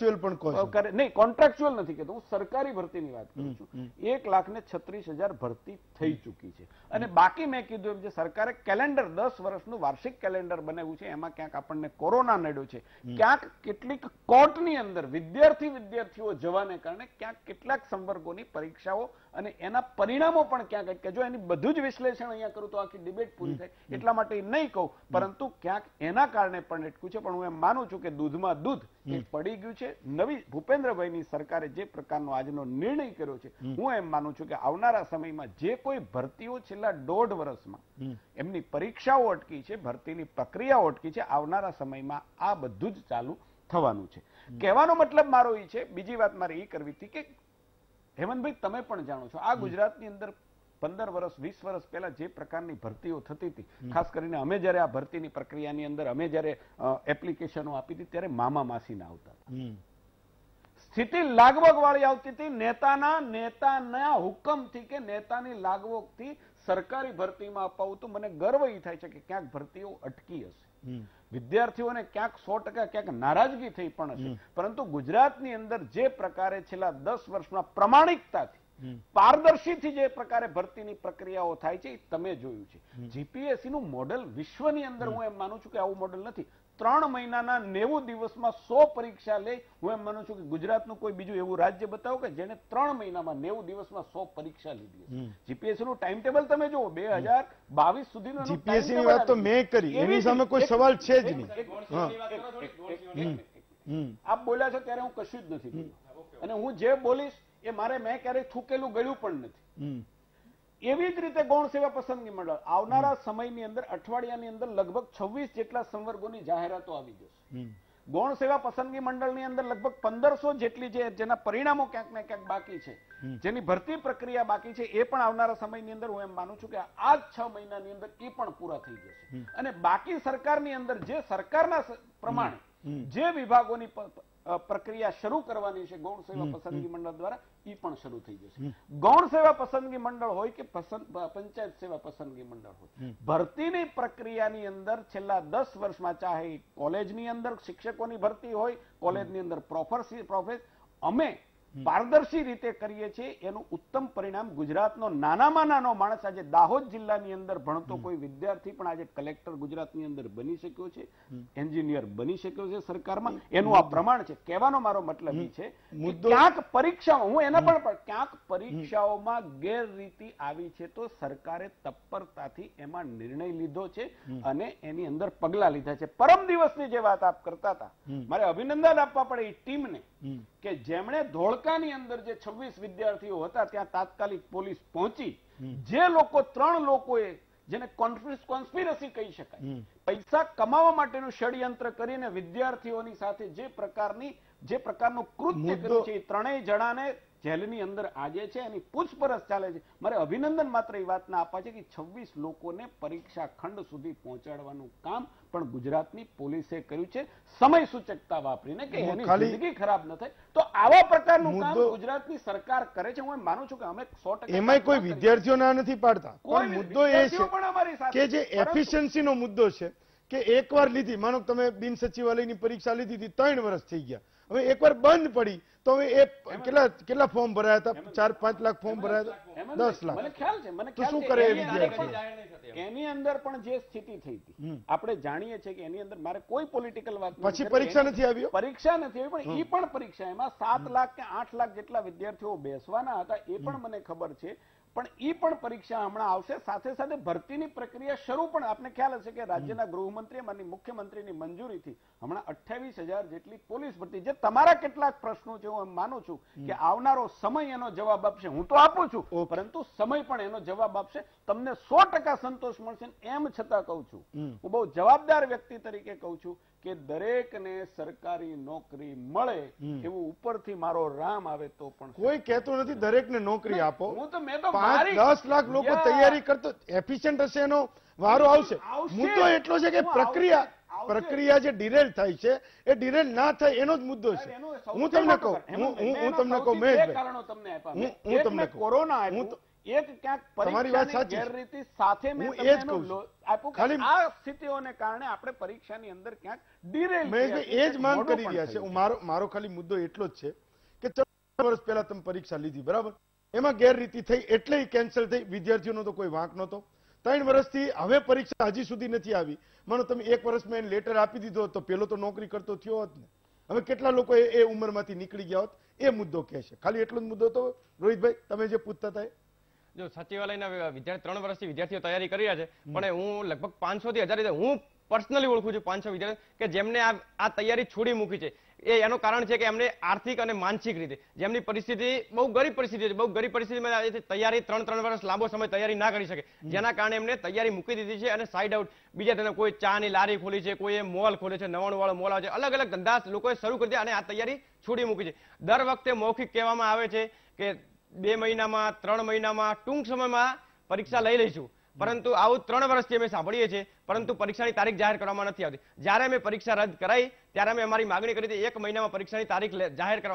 નહીં કોન્ટ્રાક્ચ્યુઅલ નથી કહેતો, હું સરકારી ભરતીની વાત કરું છું, એક લાખ ને છત્રીસ હજાર ભરતી થઈ ચૂકી છે. અને બાકી મેં કીધું એમ જે સરકારે કેલેન્ડર દસ વર્ષનું વાર્ષિક કેલેન્ડર બનાવ્યું છે એમાં ક્યાંક આપણને કોરોના નડ્યો છે, ક્યાંક કેટલીક કોર્ટની અંદર વિદ્યાર્થી વિદ્યાર્થીઓ જવાને કારણે ક્યાંક કેટલાક સંવર્ગોની પરીક્ષાઓ અને એના પરિણામો પણ ક્યાંક અટકે. જો એની બધું જ વિશ્લેષણ અહીંયા કરું તો આખી ડિબેટ પૂરી થાય, એટલા માટે નહીં કહું, પરંતુ ક્યાંક એના કારણે પણ અટક્યું છે. પણ હું એમ માનું છું કે દૂધમાં દૂધ એ પડી ગયું છે. નવી ભૂપેન્દ્રભાઈની સરકારે જે પ્રકારનો આજનો નિર્ણય કર્યો છે, હું એમ માનું છું કે આવનારા સમયમાં જે કોઈ ભરતીઓ છેલ્લા દોઢ વર્ષમાં એમની પરીક્ષાઓ અટકી છે, ભરતીની પ્રક્રિયાઓ અટકી છે, આવનારા સમયમાં આ બધું જ ચાલુ થવાનું છે. કહેવાનો મતલબ મારો એ છે, બીજી વાત મારે એ કરવી હતી કે હેમંતભાઈ તમે પણ જાણો છો આ ગુજરાતની અંદર પંદર વર્ષ વીસ વર્ષ પહેલા જે પ્રકારની ભરતીઓ થતી હતી, ખાસ કરીને અમે જયારે આ ભરતીની પ્રક્રિયાની અંદર અમે જયારે એપ્લિકેશનો આપી હતી ત્યારે મામા માસી ના આવતા હતા. સ્થિતિ લાગવગ વાળી આવતી હતી. નેતાના નેતાના હુકમથી કે નેતાની લાગવગથી સરકારી ભરતીમાં અપાવું તો મને ગર્વ એ થાય છે કે ક્યાંક ભરતીઓ અટકી હશે, વિદ્યાર્થીઓને ક્યાંક સો ટકા ક્યાંક નારાજગી થઈ પણ હશે, પરંતુ ગુજરાતની અંદર જે પ્રકારે છેલ્લા દસ વર્ષમાં પ્રમાણિકતાથી પારદર્શીથી જે પ્રકારે ભરતીની પ્રક્રિયાઓ થાય છે એ તમે જોયું છે. જીપીએસસી નું મોડેલ વિશ્વની અંદર હું એમ માનું છું કે આવું મોડેલ નથી. ત્રણ મહિનાના નેવું દિવસમાં સો પરીક્ષા લે. હું એમ માનું છું કે ગુજરાતનું કોઈ બીજું એવું રાજ્ય બતાવો કે જેને ત્રણ મહિનામાં નેવું દિવસમાં સો પરીક્ષા લીધી. જીપીએસસી નું ટાઈમ ટેબલ તમે જુઓ, બે હજાર બાવીસ સુધીનું જીપીએસસી ની વાત તો મેં કરી, એની સામે કોઈ સવાલ છે જ નહીં. આપ બોલ્યા છો ત્યારે હું કશું જ નથી બોલ્યું, અને હું જે બોલીશ એ મારે મેં ક્યારેય થૂકેલું ગળ્યું પણ નથી. એવી જ રીતે ગૌણ સેવા પસંદગી મંડળ આવનારા સમયની અંદર અઠવાડિયાની અંદર લગભગ છવ્વીસ જેટલા સંવર્ગોની જાહેરાતો આવી જશે. ગૌણ સેવા પસંદગી મંડળની અંદર લગભગ પંદરસો જેટલી છે જેના પરિણામો ક્યાંક ને ક્યાંક બાકી છે, જેની ભરતી પ્રક્રિયા બાકી છે, એ પણ આવનારા સમયની અંદર હું એમ માનું છું કે આ છ મહિનાની અંદર એ પણ પૂરા થઈ જશે. અને બાકી સરકારની અંદર જે સરકારના પ્રમાણે જે વિભાગોની પ્રક્રિયા શરૂ કરવાની છે ગૌણ સેવા પસંદગી મંડળ દ્વારા, એ પણ શરૂ થઈ જશે. ગૌણ સેવા પસંદગી મંડળ હોય કે પંચાયત સેવા પસંદગી મંડળ હોય, ભરતીની પ્રક્રિયાની અંદર છેલ્લા દસ વર્ષમાં ચાહે કોલેજની અંદર શિક્ષકોની ભરતી હોય, કોલેજની અંદર પ્રોફેસર પ્રોફેસર અમે પારદર્શી રીતે કરીએ છીએ. એનું ઉત્તમ પરિણામ ગુજરાતનો નાનામાં નાનો માણસ આજે દાહોદ જિલ્લાની અંદર ભણતો કોઈ વિદ્યાર્થી પણ આજે કલેક્ટર ગુજરાતની અંદર બની શક્યો છે, એન્જિનિયર બની શક્યો છે સરકારમાં. એનું આ પ્રમાણ છે. કહેવાનો મારો મતલબ એ છે ક્યાંક પરીક્ષાઓ, હું એના પણ ક્યાંક પરીક્ષાઓમાં ગેરરીતિ આવી છે તો સરકારે તત્પરતાથી એમાં નિર્ણય લીધો છે અને એની અંદર પગલા લીધા છે. પરમ દિવસની જે વાત આપ કરતા હતા, મારે અભિનંદન આપવા પડે એ ટીમને કે જેમણે ધોળકાની અંદર જે છવ્વીસ વિદ્યાર્થીઓ હતા ત્યાં તાત્કાલિક પોલીસ પહોંચી, જે લોકો ત્રણ લોકોએ જેને કોન્સ્પિરસી કહી શકાય, પૈસા કમાવા માટેનું ષડયંત્ર કરીને વિદ્યાર્થીઓની સાથે જે પ્રકારની જે પ્રકારનું કૃત્ય કર્યું છે, એ ત્રણેય જણાને જેલની અંદર આજે છે, એની પૂછપરછ ચાલે છે. મારે અભિનંદન માત્ર એ વાતના આપવા છે કે છવ્વીસ લોકોને પરીક્ષા ખંડ સુધી પહોંચાડવાનું કામ પણ ગુજરાતની પોલીસે કર્યું છે, સમય સૂચકતા વાપરીને કે એની જિંદગી ખરાબ ન થાય. તો આવા પ્રકારનું કામ ગુજરાતની સરકાર કરે છે. હું એમ માનું છું કે અમે સો ટકા એમાંય કોઈ વિદ્યાર્થીઓ ના નથી પાડતા, પણ મુદ્દો એ છે કે જે એફિશિયન્સી નો મુદ્દો છે કે એકવાર લીધી, માનો તમે બિન સચિવાલયની પરીક્ષા લીધી હતી, ત્રણ વર્ષ થઈ ગયા, હવે એકવાર બંધ પડી તો હવે એ કેટલા કેટલા ફોર્મ ભરાયા હતા? ચાર પાંચ લાખ ફોર્મ ભરાયા હતા, દસ લાખ. મને ખ્યાલ છે, મને તો શું કરે એ વિદ્યાર્થી? એની અંદર પણ જે સ્થિતિ થઈ હતી આપણે જાણીએ છીએ કે એની અંદર મારે કોઈ પોલિટિકલ વાત પછી પરીક્ષા નથી આવી, પરીક્ષા નથી આવી, પણ એ પણ પરીક્ષા એમાં સાત લાખ કે આઠ લાખ જેટલા વિદ્યાર્થીઓ બેસવાના હતા, એ પણ મને ખબર છે. પણ એ પણ પરીક્ષા હમણાં આવશે. સાથે સાથે ભરતીની પ્રક્રિયા શરૂ પણ આપને ખ્યાલ હશે કે રાજ્યના ગૃહમંત્રી માનનીય મુખ્યમંત્રીની મંજૂરીથી હમણાં અઠ્યાવીસ હજાર જેટલી પોલીસ ભરતી, જે તમારા કેટલાક પ્રશ્નો છે હું એમ માનું છું કે આવનારો સમય એનો જવાબ આપશે. હું તો આપું છું, પરંતુ સમય પણ એનો જવાબ આપશે. તમને સો ટકા સંતોષ મળશે. એમ છતાં કહું છું, હું બહુ જવાબદાર વ્યક્તિ તરીકે કહું છું કે દરેકને સરકારી નોકરી મળે એવું ઉપરથી મારો રામ આવે તો પણ કોઈ કહેતું નથી દરેકને નોકરી આપો. હું તો મેં તો પાંચ દસ લાખ લોકો તૈયારી કરતો એફિશિયન્ટ હશે એનો વારો આવશે. મુદ્દો એટલો છે કે પ્રક્રિયા પ્રક્રિયા જે ડિરેલ થાય છે એ ડિરેલ ના થાય એનો જ મુદ્દો છે. હું તમને કહું હું તમને કહું મહેશભાઈ, હું તમને કહું કોરોના એક ક્યાંક તમારી વાત સાચી, ગેરરીતિ સાથે હું એ જ કહું છું. ખાલી આ સ્થિતિઓને કારણે આપણે પરીક્ષાની અંદર ક્યાંક ડિરેલ મહેશભાઈ એ જ માંગ કરી રહ્યા છે. મારો મારો ખાલી મુદ્દો એટલો જ છે કે ચાર વર્ષ પહેલા તમે પરીક્ષા લીધી, બરાબર, એમાં ગેરરીતિ થઈ એટલે કેન્સલ થઈ, વિદ્યાર્થીઓનો તો કોઈ વાંક નહોતો. ત્રણ વર્ષથી હવે પરીક્ષા હજી સુધી નથી આવી. માનો તમે એક વર્ષમાં એને લેટર આપી દીધો તો પેલો તો નોકરી કરતો થયો હોત ને. હવે કેટલા લોકો એ ઉંમરમાંથી નીકળી ગયા હોત, એ મુદ્દો કહે છે. ખાલી એટલો જ મુદ્દો તો રોહિતભાઈ તમે જે પૂછતા હતા. જો સચિવાલયના વિદ્યાર્થી ત્રણ વર્ષથી વિદ્યાર્થીઓ તૈયારી કરી રહ્યા છે, પણ હું લગભગ પાંચસો થી હજાર હું પર્સનલી ઓળખું છું પાંચસો વિદ્યાર્થી કે જેમને આ તૈયારી છોડી મૂકી છે. એ એનું કારણ છે કે એમને આર્થિક અને માનસિક રીતે જેમની પરિસ્થિતિ બહુ ગરીબ પરિસ્થિતિ છે, બહુ ગરીબ પરિસ્થિતિમાં તૈયારી ત્રણ ત્રણ વર્ષ લાંબો સમય તૈયારી ના કરી શકે, જેના કારણે એમને તૈયારી મૂકી દીધી છે અને સાઈડ આઉટ બીજા ધંધા, કોઈ ચાની લારી ખોલી છે, કોઈ મોલ ખોલે છે, નવાણું વાળો મોલ આવે છે, અલગ અલગ ધંધા લોકોએ શરૂ કરી દીધા અને આ તૈયારી છોડી મૂકી છે. દર વખતે મૌખિક કહેવામાં આવે છે કે બે મહિનામાં ત્રણ મહિનામાં ટૂંક સમયમાં પરીક્ષા લઈ લઈશું, પરંતુ આવું ત્રણ વર્ષથી અમે સાંભળીએ છીએ, પરંતુ પરીક્ષાની તારીખ જાહેર કરવામાં નથી આવતી. જ્યારે અમે પરીક્ષા રદ કરાઈ ત્યારે અમે અમારી માંગણી કરી હતી એક મહિનામાં પરીક્ષાની તારીખ જાહેર કરવામાં આવે.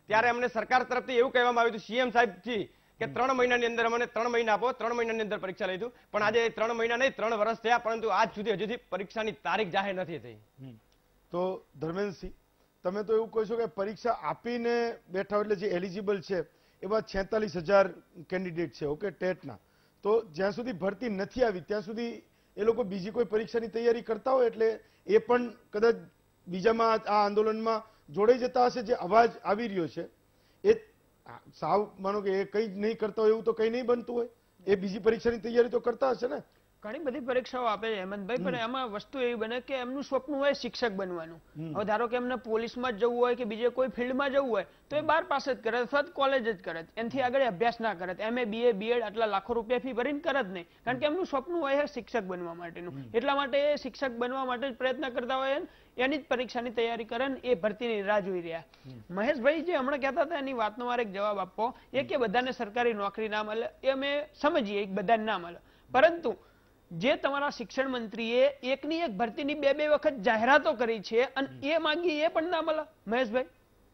ત્યારે અમને સરકાર તરફથી એવું કહેવામાં આવ્યું હતું સીએમ સાહેબથી કે ત્રણ મહિનાની અંદર અમને ત્રણ મહિના આપો, ત્રણ મહિનાની અંદર પરીક્ષા લીધું. પણ આજે ત્રણ મહિના નહીં ત્રણ વર્ષ થયા, પરંતુ આજ સુધી હજુ સુધી પરીક્ષાની તારીખ જાહેર નથી થઈ. તો ધર્મેન્દ્રસિંહ, તમે તો એવું કહો છો કે પરીક્ષા આપીને બેઠા એટલે જે એલિજિબલ છે એવા છેતાલીસ હજાર કેન્ડિડેટ છે ઓકે ટેટના, તો જ્યાં સુધી ભરતી નથી આવી ત્યાં સુધી એ લોકો બીજી કોઈ પરીક્ષાની તૈયારી કરતા હોય એટલે એ પણ કદાચ બીજામાં આ આંદોલનમાં જોડાઈ જતા હશે. જે અવાજ આવી રહ્યો છે એ સાવ માનો કે એ કઈ જ નહીં કરતા હોય એવું તો કઈ નહીં બનતું હોય, એ બીજી પરીક્ષાની તૈયારી તો કરતા હશે ને. ઘણી બધી પરીક્ષાઓ આપે છે હેમંતભાઈ, પણ એમાં વસ્તુ એવી બને કે એમનું સ્વપ્ન હોય શિક્ષક બનવાનું. હવે ધારો કે એમને પોલીસમાં જ જવું હોય કે બીજે કોઈ ફિલ્ડમાં જવું હોય તો એ બાર પાસ જ કરે અથવા કોલેજ જ કરે, એનાથી આગળ અભ્યાસ ના કરે, એમએ બીએ બીએડ આટલા લાખો રૂપિયા ફી ભરીને કરે જ નહીં, કારણ કે એમનું સ્વપ્ન હોય શિક્ષક બનવા માટેનું. એટલા માટે એ શિક્ષક બનવા માટે જ પ્રયત્ન કરતા હોય, એની જ પરીક્ષાની તૈયારી કરે ને એ ભરતીની રાહ જોઈ રહ્યા. મહેશભાઈ જે હમણાં કહેતા હતા એની વાતનો મારે એક જવાબ આપવો, એ કે બધાને સરકારી નોકરી ના મળે એ અમે સમજીએ બધાને ના મળે, પરંતુ જે તમારા શિક્ષણ મંત્રીએ એકની એક ભરતીની બે બે વખત જાહેરાતો કરી છે અને એ માંગી એ પણ ના મળે. મહેશભાઈ,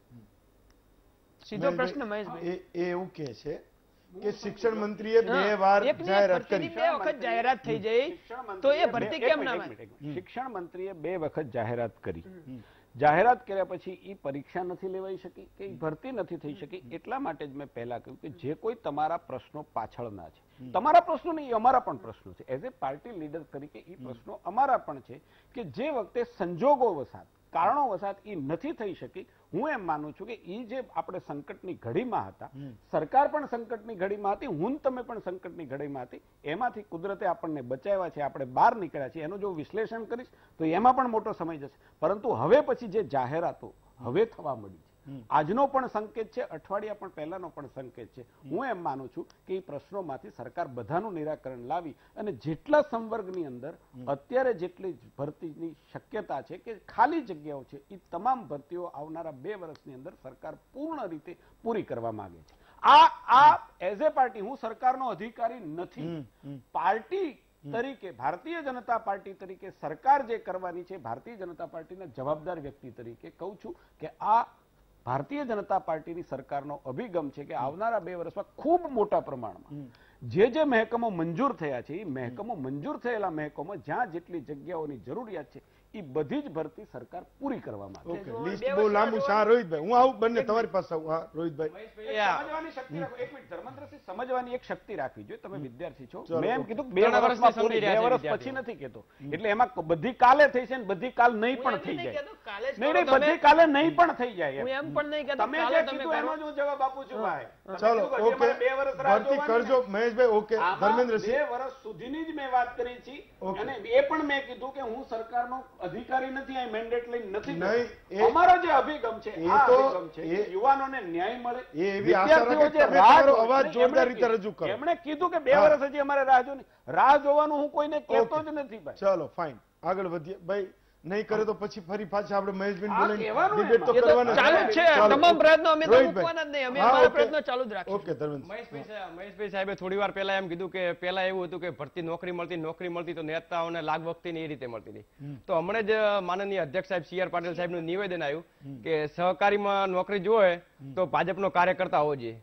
સીધો પ્રશ્ન મહેશભાઈ. એ એવું કે છે કે શિક્ષણ મંત્રીએ બે વાર જાહેરાત કરી, બે વખત જાહેરાત થઈ જાય તો એ ભરતી કેમ ના મળે? શિક્ષણ મંત્રીએ બે વખત જાહેરાત કરી, જાહેરાત કર્યા પછી એ પરીક્ષા નથી લેવાઈ શકી કે ભરતી નથી થઈ શકી. એટલા માટે જ મેં પહેલા કહ્યું કે જે કોઈ તમારા પ્રશ્નો પાછળના છે, તમારા પ્રશ્નો નહીં અમારા પણ પ્રશ્નો છે, એઝ એ પાર્ટી લીડર તરીકે એ પ્રશ્નો અમારા પણ છે કે જે વખતે સંજોગો વસાત કારણો વસાત એ નથી થઈ શકી. હું એમ માનું છું કે એ જે આપણે સંકટની ઘડીમાં હતા, સરકાર પણ સંકટની ઘડીમાં હતી, હું તમે પણ સંકટની ઘડીમાં હતી, એમાંથી કુદરતે આપણને બચાવ્યા છે, આપણે બહાર નીકળ્યા છે. એનું જો વિશ્લેષણ કરીશ તો એમાં પણ મોટો સમય જશે. પરંતુ હવે પછી જે જાહેરાતો હવે થવા મળી છે, આજનો પણ સંકેત છે, અઠવાડિયા પણ પહેલાનો પણ સંકેત છે. હું એમ માનું છું કે એ પ્રશ્નોમાંથી સરકાર બધાનું નિરાકરણ લાવી અને જેટલા સંવર્ગની અંદર અત્યારે જેટલી ભરતીની શક્યતા છે કે ખાલી જગ્યાઓ છે એ તમામ ભરતીઓ આવનારા બે વર્ષની અંદર સરકાર પૂર્ણ રીતે પૂરી કરવા માંગે છે. આ આ એઝ એ પાર્ટી હું સરકારનો અધિકારી નથી, પાર્ટી તરીકે ભારતીય જનતા પાર્ટી તરીકે સરકાર જે કરવાની છે, ભારતીય જનતા પાર્ટીના જવાબદાર વ્યક્તિ તરીકે કહું છું કે આ ભારતીય જનતા પાર્ટીની સરકારનો અભિગમ છે કે આવનારા બે વર્ષમાં ખૂબ મોટા પ્રમાણમાં જે જે મહેકમો મંજૂર થયા છે એ મહેકમો મંજૂર થયેલા મહેકમો જ્યાં જેટલી જગ્યાઓની જરૂરિયાત છે એ બધી જ ભરતી સરકાર પૂરી કરવા માંગે છે. લિસ્ટ બહુ લાંબુ છે. હા રોહિતભાઈ, હું આવું બંને તમારી પાસે આવું. હા રોહિતભાઈ, સમજવાની શક્તિ રાખો. એક મિનિટ ધર્મેન્દ્રસિંહ, સમજવાની એક શક્તિ રાખવી જોઈએ. તમે વિદ્યાર્થી છો, મેં એમ કીધું બે વર્ષમાં પૂરી, બે વર્ષ પછી નથી કહેતો. એટલે એમાં બધી કાલે થઈ છે ને બધી કાલ નહીં પણ થઈ જાય. નહીં નહીં બધી કાલે નહીં પણ થઈ જાય. એમ પણ નહીં કહેતો. તમે જે કીધું એનો જ હું જવાબ આપું છું ભાઈ. ચાલો ઓકે, બે વર્ષ ભરતી કરજો મહેશભાઈ. ઓકે ધર્મેન્દ્રસિંહ, બે વર્ષ સુધીની જ મેં વાત કરી છે અને એ પણ મેં કીધું કે હું સરકારનો અધિકારી નથી, આ મેન્ડેટ લઈને નથી. અમારો જે અભિગમ છે આ અભિગમ છે યુવાનોને ન્યાય મળે, એ એવી આશા રાખે કે તમે તમારો અવાજ જોરદાર રીતે રજૂ કરો. એમણે કીધું કે બે વર્ષ હજી અમારે રાહ જોવાની, રાહ જોવાનું હું કોઈને કહેતો જ નથી ભાઈ. ચાલો ફાઇન, આગળ વધીએ ભાઈ. નહીં કરે તો પછી ફરી પાછા આપણે મહેશભાઈ બોલાવીને ડિબેટ તો કરવાના ચાલુ છે. તમામ પ્રયત્નો અમે તો મૂકવાના જ નહીં, અમે અમારા પ્રયત્નો ચાલુ જ રાખીશું. ઓકે ધર્મેન્દ્ર, મહેશભાઈ મહેશભાઈ સાહેબે થોડી વાર પહેલા એમ કીધું કે પહેલા એવું હતું કે ભરતી નોકરી મળતી નોકરી મળતી તો નેતાઓને લાગ વખતે એ રીતે મળતી હતી. તો હમણાં જ માનનીય અધ્યક્ષ સાહેબ સી આર પાટીલ સાહેબનું નિવેદન આવ્યું કે સહકારીમાં નોકરી જોઈએ તો ભાજપનો કાર્યકર્તા હોવો જોઈએ.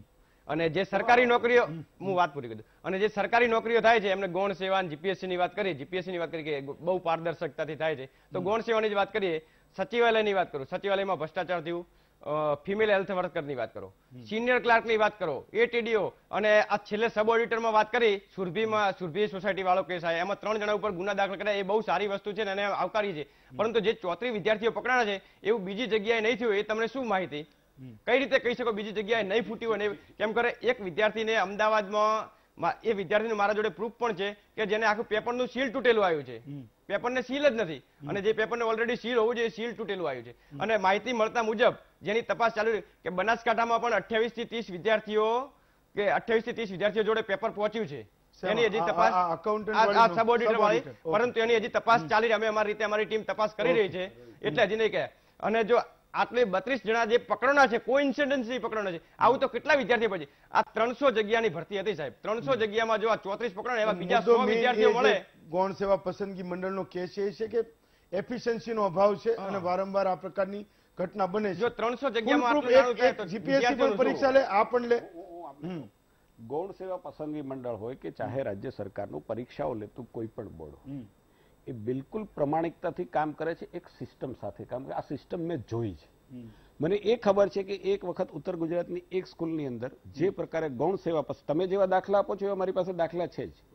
અને જે સરકારી નોકરીઓ, હું વાત પૂરી કરી દઉં, અને જે સરકારી નોકરીઓ થાય છે એમને ગૌણ સેવા જીપીએસસી ની વાત કરીએ, જીપીએસસી ની વાત કરી કે બહુ પારદર્શકતાથી થાય છે, તો ગૌણ સેવાની જ વાત કરીએ, સચિવાલયની વાત કરું, સચિવાલયમાં ભ્રષ્ટાચાર થયું, ફિમેલ હેલ્થ વર્કરની વાત કરો, સિનિયર ક્લાર્કની વાત કરો, એટીડીઓ, અને આ છેલ્લે સબ ઓડિટરમાં વાત કરી, સુરભીમાં સુરભી સોસાયટી વાળો કેસ આવ્યો, એમાં ત્રણ જણા ઉપર ગુના દાખલ કર્યા. એ બહુ સારી વસ્તુ છે અને આવકારી છે. પરંતુ જે ચોત્રીસ વિદ્યાર્થીઓ પકડાણા છે એવું બીજી જગ્યાએ નહીં થયું, એ તમને શું માહિતી? કઈ રીતે કહી શકો બીજી જગ્યાએ નહીં ફૂટ્યું? અને કેમ કરે એક વિદ્યાર્થીને અમદાવાદમાં, એ વિદ્યાર્થીનું મારા જોડે પ્રૂફ પણ છે કે જેને આખું પેપરનું સીલ તૂટેલું આવ્યું છે, પેપરને સીલ જ નથી, અને જે પેપરને ઓલરેડી સીલ હોવું જોઈએ સીલ તૂટેલું આવ્યું છે. અને માહિતી મળતા મુજબ જેની તપાસ ચાલુ રહી કે બનાસકાંઠામાં પણ અઠ્યાવીસ થી ત્રીસ વિદ્યાર્થીઓ કે અઠ્યાવીસ થી ત્રીસ વિદ્યાર્થીઓ જોડે પેપર પહોંચ્યું છે, એની હજી તપાસ સબ ઓડિટર વાળી, પરંતુ એની હજી તપાસ ચાલી રહી. અમે અમારી રીતે અમારી ટીમ તપાસ કરી રહી છે, એટલે હજી નહીં કહે. અને જો આટલે બત્રીસ જણા જે પકડવાના છે, કોઈ ઇન્સિડન્સ નહીં પકડવાના છે, આવું તો કેટલા વિદ્યાર્થીઓ પછી? આ ત્રણસો જગ્યાની ભરતી હતી સાહેબ, ત્રણસો જગ્યામાં જો આ ચોત્રીસ પકડવાના એવા બીજા સો વિદ્યાર્થીઓ મળે. ગૌણ સેવા પસંદગી મંડળનો કેસ એ છે કે એફિશિયન્સીનો અભાવ છે અને વારંવાર આ પ્રકારની ઘટના બને છે. જો ત્રણસો જગ્યામાં Foolproof આટલું નાનું થાય એક તો જીપીએસસી પણ વિદ્યાર્થીઓનું પરીક્ષા લે, આ પણ લે. હું ગૌણ સેવા પસંદગી મંડળ હોય કે ચાહે રાજ્ય સરકારનું પરીક્ષાઓ લેતું કોઈ પણ બોર્ડ હોય, એ બિલકુલ પ્રમાણિકતાથી કામ કરે છે, એક સિસ્ટમ સાથે કામ કરે. આ સિસ્ટમ મેં જોઈ છે. મને એ ખબર છે કે એક વખત ઉત્તર ગુજરાતની એક સ્કૂલની અંદર જે પ્રકારે ગૌણ સેવા પસંદ, તમે જેવા દાખલા આપો છો એવા મારી પાસે દાખલા છે જ.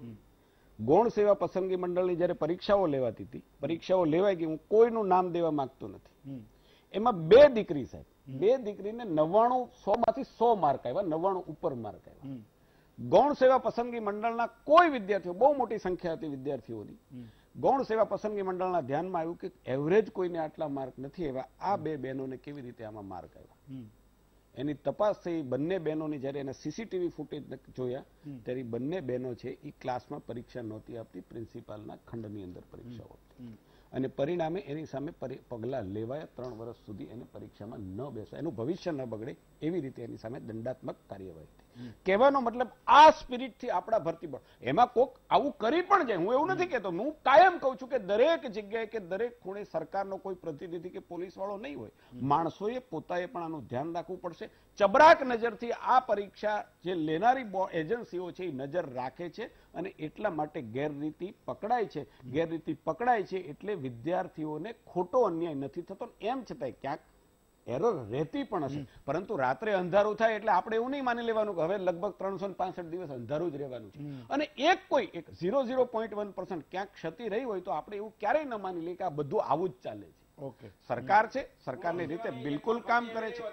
ગૌણ સેવા પસંદગી મંડળની જયારે પરીક્ષાઓ લેવાતી હતી, પરીક્ષાઓ લેવાઈ ગઈ, હું કોઈનું નામ દેવા માંગતો નથી, એમાં બે દીકરી સાહેબ, બે દીકરીને નવ્વાણું સો માંથી સો માર્ક આવ્યા, નવ્વાણું ઉપર માર્ક આવ્યા. ગૌણ સેવા પસંદગી મંડળના કોઈ વિદ્યાર્થીઓ, બહુ મોટી સંખ્યા હતી વિદ્યાર્થીઓની, ગૌણ સેવા પસંદગી મંડળના ધ્યાનમાં આવ્યું કે એવરેજ કોઈને આટલા માર્ક નથી આવ્યા, આ બે બહેનોને કેવી રીતે આમાં માર્ક આવ્યા. એની તપાસ થઈ, બંને બહેનોની જયારે એને સીસીટીવી ફૂટેજ જોયા ત્યારે બંને બહેનો છે એ ક્લાસમાં પરીક્ષા નહોતી આપતી, પ્રિન્સિપાલના ખંડની અંદર પરીક્ષાઓ આપતી, અને પરિણામે એની સામે પગલાં લેવાયા. ત્રણ વર્ષ સુધી એને પરીક્ષામાં ન બેસાય, એનું ભવિષ્ય ન બગડે એવી રીતે એની સામે દંડાત્મક કાર્યવાહી. કહેવાનો મતલબ આ સ્પિરિટથી આપણા ભરતી બોર્ડ, એમાં કોક આવું કરી પણ જાય, હું એવું નથી કહેતો, હું કાયમ કહું છું કે દરેક જગ્યાએ કે દરેક ખૂણે સરકારનો કોઈ પ્રતિનિધિ કે પોલીસ વાળો નહીં હોય, માણસોએ પોતાએ પણ આનું ધ્યાન રાખવું પડશે. ચબરાક નજરથી આ પરીક્ષા જે લેનારી એજન્સીઓ છે એ નજર રાખે છે, અને એટલા માટે ગેરરીતિ પકડાય છે. ગેરરીતિ પકડાય છે એટલે વિદ્યાર્થીઓને ખોટો અન્યાય નથી થતો. એમ છતાંય ક્યાંક એરર રહેતી પણ હશે, પરંતુ રાત્રે અંધારું થાય એટલે આપણે એવું નહીં માની લેવાનું કે હવે લગભગ ત્રણસો પાસઠ દિવસ અંધારું જ રહેવાનું છે, અને એક કોઈ એક zero zero point one percent ક્યાંક ક્ષતિ રહી હોય તો આપણે એવું ક્યારેય ન માની લઈએ કે આ બધું આવું જ ચાલે છે. ઓકે, સરકાર છે, સરકારની રીતે બિલકુલ કામ કરે છે.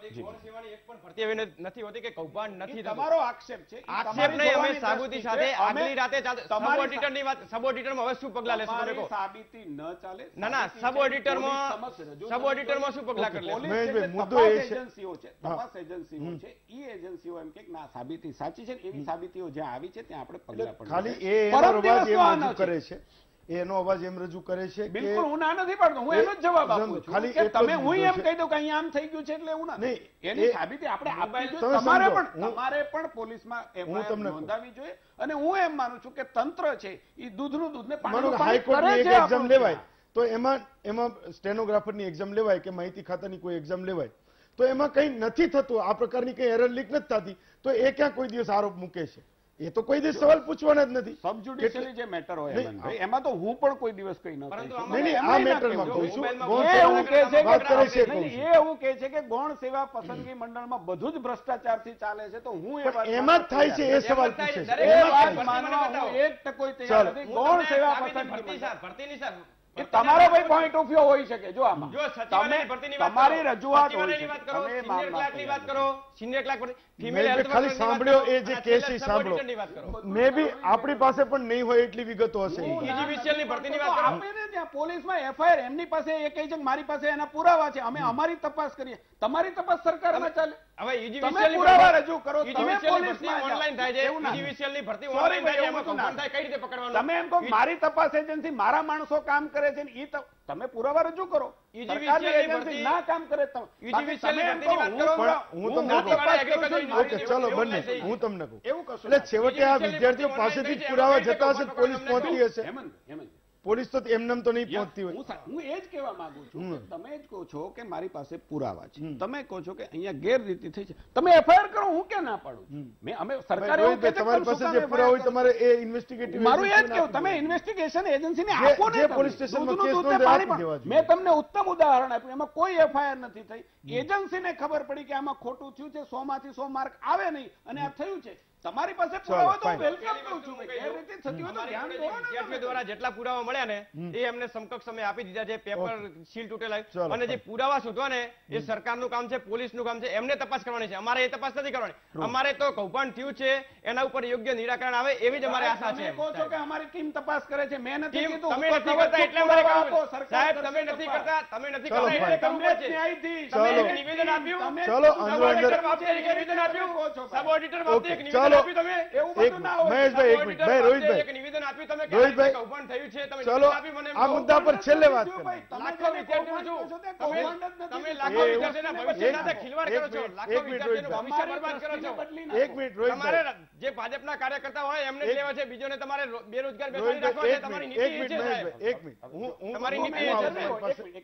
ભરતી એવી નથી હોતી કે કૌભાંડ નથી થતું. તમારો આક્ષેપ છે, આક્ષેપ નહીં, અમે સાબુતી સાથે આગલી રાતે સબ ઓડિટરની વાત, સબ ઓડિટરમાં હવે શું પગલા લેશો તમે કહો? સાબિતી ન ચાલે. ના ના, સબ ઓડિટરમાં સબ ઓડિટરમાં શું પગલા કરી લેશો? મુદ્દો એ છે, એજન્સીઓ છે, તપાસ એજન્સીઓ છે, ઈ એજન્સીઓ એમ કે ના સાબિતી સાચી છે, એવી સાબિતીઓ જ્યાં આવી છે ત્યાં આપણે પગલા પણ ખાલી એ એનો અવાજ એમ રજૂ કરે છે, એનો અવાજ એમ રજૂ કરે છે કે બિલકુલ હું ના નથી પાડતો, હું એનો જ જવાબ આપું છું ખાલી કે એટલો જ તમે હું મુદ્દો એમ છે. કહી દઉં કે અહીંયા આમ થઈ ગયું છે એટલે એવું ના નહીં, એની એ- સાબિતી આપણે આપવી તમે જોઈએ. તમારે સમજો, પણ હું- તમારે પણ પોલીસમાં હું એફઆઈઆર તમને કહું. નોંધાવી જોઈએ, અને હું એમ માનું છું કે તંત્ર છે એ દૂધનું દૂધને માનો પાણીનું કે પાણી હાઈકોર્ટની કરે એક છે એક્ઝામ આપણું લેવાય ત્યાં. તો એમાં એમાં સ્ટેનોગ્રાફરની એક્ઝામ લેવાય કે માહિતી ખાતાની કોઈ એક્ઝામ લેવાય તો એમાં કંઈ નથી થતું, આ પ્રકારની કંઈ એરર લીક નથી થતી, તો એ ક્યાં કોઈ દિવસ આરોપ મૂકે છે? એ તો કોઈ દિવસ સવાલ પૂછવાના જ નથી. સબ જ્યુડિશિયલી જે મેટર હોય નહીં, હેમંતભાઈ, એમાં તો હું પણ કોઈ દિવસ કઈ ન કહી પરંતુ શકું. નહીં, નહીં, એમ આ નહીં ના મેટરમાં કહેવું. કહું છું, મોબાઈલમાં ગૌણ એ એવું કહે છે વાત કે કરે છે, નહીં, કહું છું. એ એવું કહે છે કે ગૌણ સેવા પસંદગી મંડળમાં બધું જ ભ્રષ્ટાચારથી ચાલે છે, તો હું એ વાત પણ એમાં જ થાય છે, એ સવાલ પૂછે છે. દરેક એ વાત વાત ભરતી માનવા મને હું બતાવો. એક ટકોય તૈયાર ચાલો. નથી. હું ગૌણ તમને સેવા સાબિતી પસંદગી ભરતી મંડળ. સર, ભરતીની સર, એ તમારો ભાઈ પોઈન્ટ ઓફ વ્યૂ હોઈ શકે. જો આમાં જો તમે સચિવાલયની ભરતીની વાત તમારી કરો, રજૂઆત હોય સચિવાલયની છે. વાત કરો, તમે સિનિયર મામલા ક્લાર્કની વાત કરો, સિનિયર ક્લાર્ક ભરતી, female મેં health ખાલી worker ની વાત સાંભળ્યો કરો, એ જે અને કેસ છેલ્લે ઈ sub સાંભળો. auditor ની વાત કરો. મે બી આપણી પાસે પણ નહીં હોય એટલી વિગતો હશે. હું ઈ જીવીસીએલ ની ભરતીની તો વાત કરો. આપે ને ત્યાં પોલીસમાં એફઆઈઆર એમની પાસે એ કહે છે કે મારી પાસે એના પુરાવા છે, અમે અમારી તપાસ કરીએ. તમારી તપાસ સરકારમાં ચાલે. હવે તમે ઈજીવીસીએલ ની પુરાવા ભરતી- રજૂ કરો, તમે ઈજીવીસીએલ ની પોલીસમાં ભરતી જાઓ. ઓનલાઈન થાય છે, એવું ના. ઈજીવીસીએલ ની ભરતી Sorry ઓનલાઈન થાય છે, ભાઈ, એમાં એવું ના. કૌભાંડ થાય, કઈ રીતે પકડવાનું? તમે એમ કહો મારી તપાસ એજન્સી મારા માણસો કામ કરે છે ને ઈ ત- તમે પુરાવા રજૂ કરો. ઈજીવીસીએલ સરકારની ની એજન્સી ભરતી- ના કામ કરે તો- ઈજીવીસીએલ ની બાકી તમે એમ ભરતીની કહો, વાત હું કરો. પણ હું પુરાવા- હું તમને તપાસ કહું. કરું છું. ઓકે, ચલો એવું બંને થાય છે. હું તમને કહું. એવું કશું એટલે નથી. છેવટે આ ઈજીવીસીએલ ની વિદ્યાર્થીઓ ભરતી પાસેથી જ ઓનલાઈન પુરાવા થાય છે, જતા હશે, એમાં પોલીસ કૌભાંડ પહોંચતી હશે. હેમંત, હેમંત. પોલીસ તો એમનેમ તો નહીં યા, પહોંચતી હોય. હું સા- હું એ જ કહેવા માંગુ છું કે તમે જ કહો છો કે મારી પાસે પુરાવા છે, તમે કહો છો કે અહીંયા ગેરરીતિ થઈ છે, તમે એફઆઈઆર કરો, હું ક્યાં ના પાડું છું? મેં અમે સરકાર એવું કહે છે કે તમારી તમે પાસે શું જે કામ પુરાવા હોય એફઆઈઆર તમારે કરો? એ ઇન્વેસ્ટિગેટિવ મારું એ જ કેવું, તમે ઇન્વેસ્ટિગેશન એજન્સીને જે- આપો ને જે તમે. પોલીસ સ્ટેશનમાં દૂધનું કેસ દૂધ ને નોંધે પાણી આપી દેવા પણ. જોઈએ. મેં તમને ઉત્તમ ઉદાહરણ આપ્યું, એમાં કોઈ એફઆઈઆર નથી થઈ. એજન્સીને ખબર પડી કે આમાં ખોટું થયું છે, સો માંથી સો માર્ક આવે નહીં અને આ થયું છે. તમારી પાસે પુરાવા તો હું fine. વેલકમ કરું છું. ભાઈ, ગેરરીતિ થતી હોય તો અમારી ધ્યાન જોડે દો ને વિદ્યાર્થીઓ તમે. દ્વારા જેટલા પુરાવા મળ્યા ને એ એમને સમકક્ષ અમે આપી દીધા છે, પેપર સીલ તૂટેલા ચાલો, અને જે પુરાવા શોધવા ને એ સરકારનું કામ છે, પોલીસનું કામ છે, એમને તપાસ કરવાની છે, અમારે એ તપાસ નથી કરવાની. અમારે તો કૌભાંડ થયું છે એના ઉપર યોગ્ય નિરાકરણ આવે એવી જ અમારે આશા છે. તમે કહો છો કે અમારી ટીમ તપાસ કરે છે, મેં નથી ટીમ કીધું. તમે હું તો નથી કરતા એટલે અમારે પુરાવા કરવું. આપો, સરકાર સાહેબ કરશે તમે નથી તપાસ. કરતા, તમે નથી ચાલો, કરતા fine. એટલે કરવું તમને જ પડશે. ન્યાયાધીશ. તમે ચાલો. એક નિવેદન આપ્યું, તમે ચાલો, સબ અંદર અંદર. ઓડિટર બાબતે એક નિવેદન આપ્યું, કહો છો, સબ ઓડિટર બાબતે એક ઓકે, નિવેદન ચાલો. આપ્યું તમે. એવું એક બધું ના હોય. મહેશભાઈ એક મિનિટ, ભાઈ રોહિતભાઈ, એક નિવેદન આપ્યું તમે કે રોહિતભાઈ, આ કૌભાંડ થયું છે, તમે ચાલો, નિવેદન આપ્યું, મને એમ આ કહો. મુદ્દા પર છેલ્લે વાત શું કરો. ભાઈ, તમે લાખો જેને વિદ્યાર્થીઓ કૌભાંડ છો. કહો છો તે તમે કૌભાંડ જ નથી. તમે એ લાખો એવું- વિદ્યાર્થીઓના ભવિષ્ય એક સાથે મિનિટ, ખિલવાડ એક કરો છો. મિનિટ, લાખો એક મિનિટ, વિદ્યાર્થીઓનું રોહિતભાઈ. ભવિષ્ય બરબાદ કરો છો. બદલી નાખો. એક મિનિટ રોહિતભાઈ. તમારે જે ભાજપના કાર્યકર્તા હોય એમને જ એક- લેવા છે, બીજોને તમારે રો- બેરોજગાર બેસાડી રાખવા રોહિતભાઈ, છે. એક તમારી મિનિટ, નીતિ એક એ મિનિટ છે, સાહેબ. મહેશભાઈ, એક મિનિટ. હું હું તમારી હું નીતિ એ આવું છે, તમારી પાસે. એક મિનિટ, એક મિનિટ. તું- તું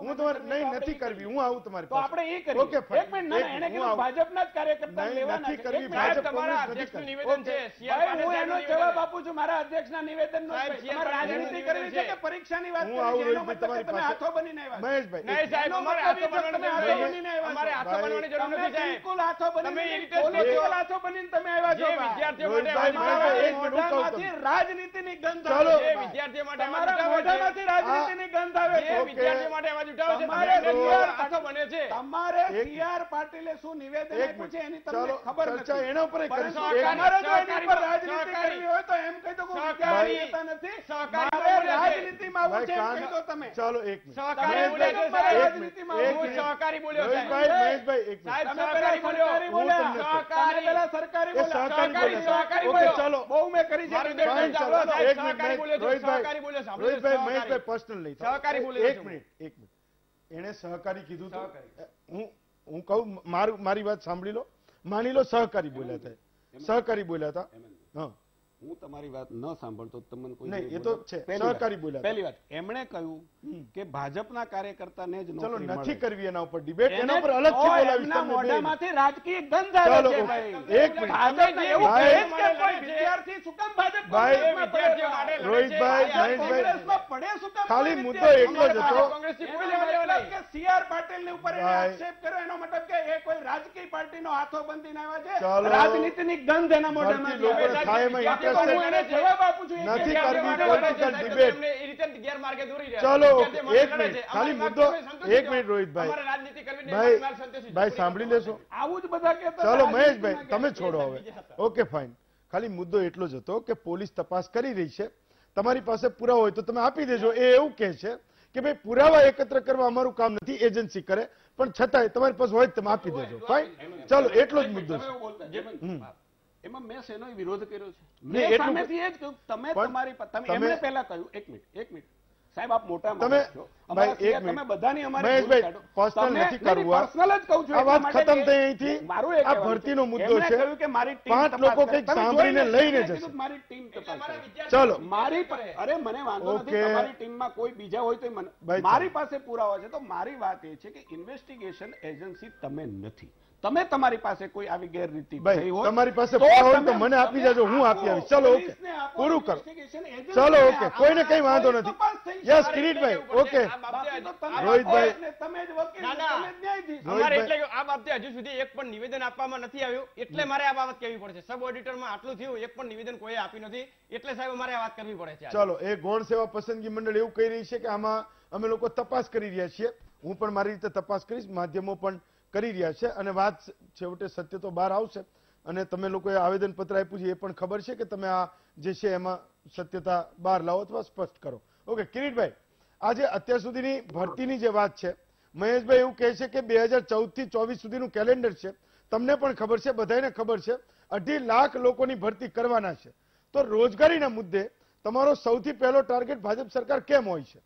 હું તમારે નહીં નથી કરવી, હું આવું તમારી તો આપણે એ કરીએ. ઓકે, એક મિનિટ, ના, ના, એને કીધું ભાજપના જ કાર્યકર્તા નહીં, લેવાના નથી છે. કરવી, એક મિનિટ, ભાજપ તમારા કોંગ્રેસ નથી અધ્યક્ષનું કરવી. નિવેદન છે સીઆર ભાઈ, હું પાટીલ એનો સાહેબનું જવાબ નિવેદન. આપું છું મારા અધ્યક્ષના નિવેદનનો. સાહેબ, તમારે સીઆર રાજનીતિ પાટીલનું કરવી છે નિવેદન કે પરીક્ષાની વાત હું કરવી આવું છે? એનો રોહિતભાઈ મતલબ કે તમારી તમે પાસે. હાથો બનીને આવ્યા છો. મહેશભાઈ, નહીં એક- સાહેબ, એનો અમારે મતલબ હાથો એ છે કે બનવાની તમે જરૂર હાથો નથી. બનીને આવ્યા છો. અમારે હાથો બનવાની જરૂર તમે નથી, સાહેબ. બિલકુલ હાથો બનીને તમે નહીં. irritate political છો. હાથો બનીને તમે આવ્યા છો. જે વિદ્યાર્થીઓ માટે રોહિતભાઈ, અવાજ મહેશભાઈ, ઉઠાવે એક છે. મિનિટ હું કહું મોઢામાંથી રાજનીતિની ગંધ ચાલો. આવે જે છે. વિદ્યાર્થીઓ માટે અવાજ તમારા ઉઠાવે છે. મોઢામાંથી રાજનીતિની ગંધ આવે જે છે. ઓકે. વિદ્યાર્થીઓ માટે અવાજ ઉઠાવે છે. તમારે તમે એમને સીઆર હાથો બને છે. તમારે એક- સીઆર પાટીલે શું નિવેદન એક આપ્યું છે એની મિનિટ. તમને ચાલો, ખબર ચર્ચા નથી. એના ઉપર ય પરંતુ કરીશું. એક તમારે જો એની સહકારી- ઉપર રાજનીતિ સહકારી- કરવી હોય તો એમ કહી દો કે હું સહકારી- વિદ્યાર્થી નેતા નથી. સહકારી મારે બોલે છે. રાજનીતિમાં આવું છે એમ ભાઈ, કહી દો તમે. ચાલો એક મિનિટ. સહકારી બોલે છે, મહેશભાઈ, સાહેબ. એક મિનિટ, રાજનીતિમાં એક હું મિનિટ. સહકારી બોલ્યો, સાહેબ. રોહિતભાઈ, મહેશભાઈ, એક સાહેબ, મિનિટ. તમે પેલા સહકારી બોલ્યો. સરકારી બોલ્યા. હું તમને સહકારી. તમે પેલા સરકારી એ બોલ્યા. સહકારી સહકારી, બોલ્યા. સહકારી ઓકે, બોલ્યો. ચાલો. બહુ મેં કરી છે. મારું ફાઇન, દેશ ચાલો, ચાલો, સાહેબ, એક મિનિટ, સહકારી બોલ્યો છે, રોહિતભાઈ, સહકારી બોલ્યો, સાંભળ્યો છે, રોહિતભાઈ, સહકારી. મહેશભાઈ, personal નહીં થાવ. સહકારી એ- બોલ્યો એક છું. મિનિટ, એક મિનિટ. એણે સહકારી કીધું હતું. હું હું કહું, મારું મારી વાત સાંભળી લો. માની લો સહકારી બોલ્યા હતા, સહકારી બોલ્યા હતા. હા, હું તમારી વાત ન સાંભળતો તમને કોઈ નહીં, નહીં એ તો બોલે. છે. પહેલી વાત. સહકારી બોલ્યા હતા. પહેલી વાત એમણે કહ્યું કે ભાજપના કાર્યકર્તાને જ ચલો, નોકરી નથી મળે. કરવી એના ઉપર ડિબેટ, એને એના ઉપર અલગથી તો બોલાવીશ એમના તમને બેયને. મોઢામાંથી રાજકીય ગંધ આવે ચાલો, છે, ઓકે. ભાઈ. એક મિનિટ. ભાજપના એવું ભાઈ, કહે છે કે કોઈ વિદ્યાર્થી શું કામ ભાજપ ભાઈ, કોંગ્રેસમાં વિદ્યાર્થીઓ પડે? માટે લડે છે. રોહિતભાઈ, આ મહેશભાઈ, કોંગ્રેસમાં પડે શું કામ ખાલી કોઈ મુદ્દો વિદ્યાર્થી? એટલો જ હતો. કોંગ્રેસથી એનો કોઈ લેવા દેવા મતલબ નહીં. કે સીઆર પાટીલની ઉપર એને ભાઈ. આક્ષેપ કર્યો એનો મતલબ કે એ કોઈ રાજકીય પાર્ટીનો હાથો બંધીને આવ્યા છે. ચાલો. રાજનીતિની ગંધ એના ભારતીય મોઢામાંથી લોકોને આવે છે. થાય એમાં બાકી તો હું એને interested જવાબ આપું છું. એ નથી વિદ્યાર્થીઓ કરવી માટે political લડે છે. debate. એમને એ રીતે ગેરમાર્ગે દોરી રહ્યા છે. ચાલો, વિદ્યાર્થીઓ માટે એક લડે મિનિટ. છે. ખાલી અમારી મુદ્દો વાત સંતોષી એક જાઓ. મિનિટ, રોહિતભાઈ. અમારે રાજનીતિ કરવી નહીં, ભાઈ, અમારે સંતોષી ભાઈ જાઓ. સાંભળી લેશો. આવું જ બધા કહેતા ચાલો હતા. મહેશભાઈ, તમે છોડો હવે. Okay, fine. ખાલી મુદ્દો એટલો જ હતો કે પોલીસ તપાસ કરી રહી છે. તમારી પાસે પુરાવા હોય તો તમે આપી દેજો. એ એવું કહે છે કે ભાઈ પુરાવા એકત્ર કરવા અમારું કામ નથી, એજન્સી કરે, પણ છતાંય તમારી પાસે હોય તો તમે આપી દેજો. ફાઇન, ચાલો, એટલો જ મુદ્દો તમે છે. એવું બોલતા. જેમન, એમાં મેં શેનો વિરોધ કર્યો છે? નહીં, મેં એટલું- સામેથી એ જ કહ્યું, તમે પણ તમારી પા- તમે તમે- એમણે પહેલા કહ્યું, એક મિનિટ, એક મિનિટ. સાહેબ, આપ મોટા તમે- માણસ છો. અમારા ભાઈ, એક સિવાય મિનિટ. તમે બધાની અમારી મહેશભાઈ, ભૂલ કાઢો. personal તમે- નથી નહીં, નહીં, કરવું આ. personal જ કહું છું. આ એટલા વાત માટે ખતમ કે- થઈ અહીંથી. મારું એ આ કહેવાનું ભરતીનો છે. મુદ્દો એમણે છે. કહ્યું કે મારી ટીમ પાંચ તપાસ લોકો કરે. કંઈક તમે સાંભળીને જોઈને લઈને એમણે જશે. કીધું મારી ટીમ તપાસ કરે. ચાલો. મારી પા- અરે મને વાંધો નથી. ઓકે. તમારી ટીમમાં કોઈ બીજા હોય તો મને ભાઈ, મારી પાસે પુરાવા છે. તો મારી વાત એ છે કે ઇન્વેસ્ટિગેશન એજન્સી તમે નથી. તમે તમારી પાસે કોઈ આવી ગેરરીતિ ભાઈ, થઈ હોય તમારી પાસે તો પુરાવા હોય તો તમે- મને આપી તમે દેજો, હું આપો. આપી આવીશ. ચાલો, ઓકે. પોલીસને આપો, પૂરું કરો. investigation agency ચાલો, ને ઓકે. આપો. કોઈને કંઈ વાંધો કોઈ નથી. તપાસ થઈ યસ, શકે. કિરીટભાઈ, ઓકે. આ બાબતે બાકી તો તમે રોહિતભાઈ. વકીલ ને તમે જ વકીલ ના, ને ના. તમે જ ન્યાયાધીશ. અમારે રોહિતભાઈ. એટલે કે આ બાબતે હજુ સુધી એક પણ નિવેદન આપવામાં નથી આવ્યું, એટલે મારે આ બાબત કહેવી પડશે. સબ ઓડિટરમાં આટલું થયું, એક પણ નિવેદન કોઈએ આપ્યું નથી, એટલે સાહેબ અમારે આ વાત કરવી પડે છે આજે. ચાલો, એ ગૌણ સેવા પસંદગી મંડળ એવું કહી રહી છે કે આમાં અમે લોકો તપાસ કરી રહ્યા છીએ. હું પણ મારી રીતે તપાસ કરીશ, માધ્યમો પણ કરી રહ્યા છે, અને વાત છેવટે સત્ય તો બહાર આવશે. અને તમે લોકોએ આવેદન પત્ર આપ્યું છે એ પણ ખબર છે કે તમે આ જે છે એમાં સત્યતા બહાર લાવો અથવા સ્પષ્ટ કરો. ઓકે, કિરીટભાઈ, આજે અત્યાર સુધીની ભરતીની જે વાત છે, મહેશભાઈ એવું કહે છે કે બે હજાર ચૌદ થી ચોવીસ સુધીનું કેલેન્ડર છે. તમને પણ ખબર છે, બધાને ખબર છે, અઢી લાખ લોકોની ભરતી કરવાના છે. તો રોજગારીના મુદ્દે તમારો સૌથી પહેલો ટાર્ગેટ ભાજપ સરકાર કેમ હોય છે?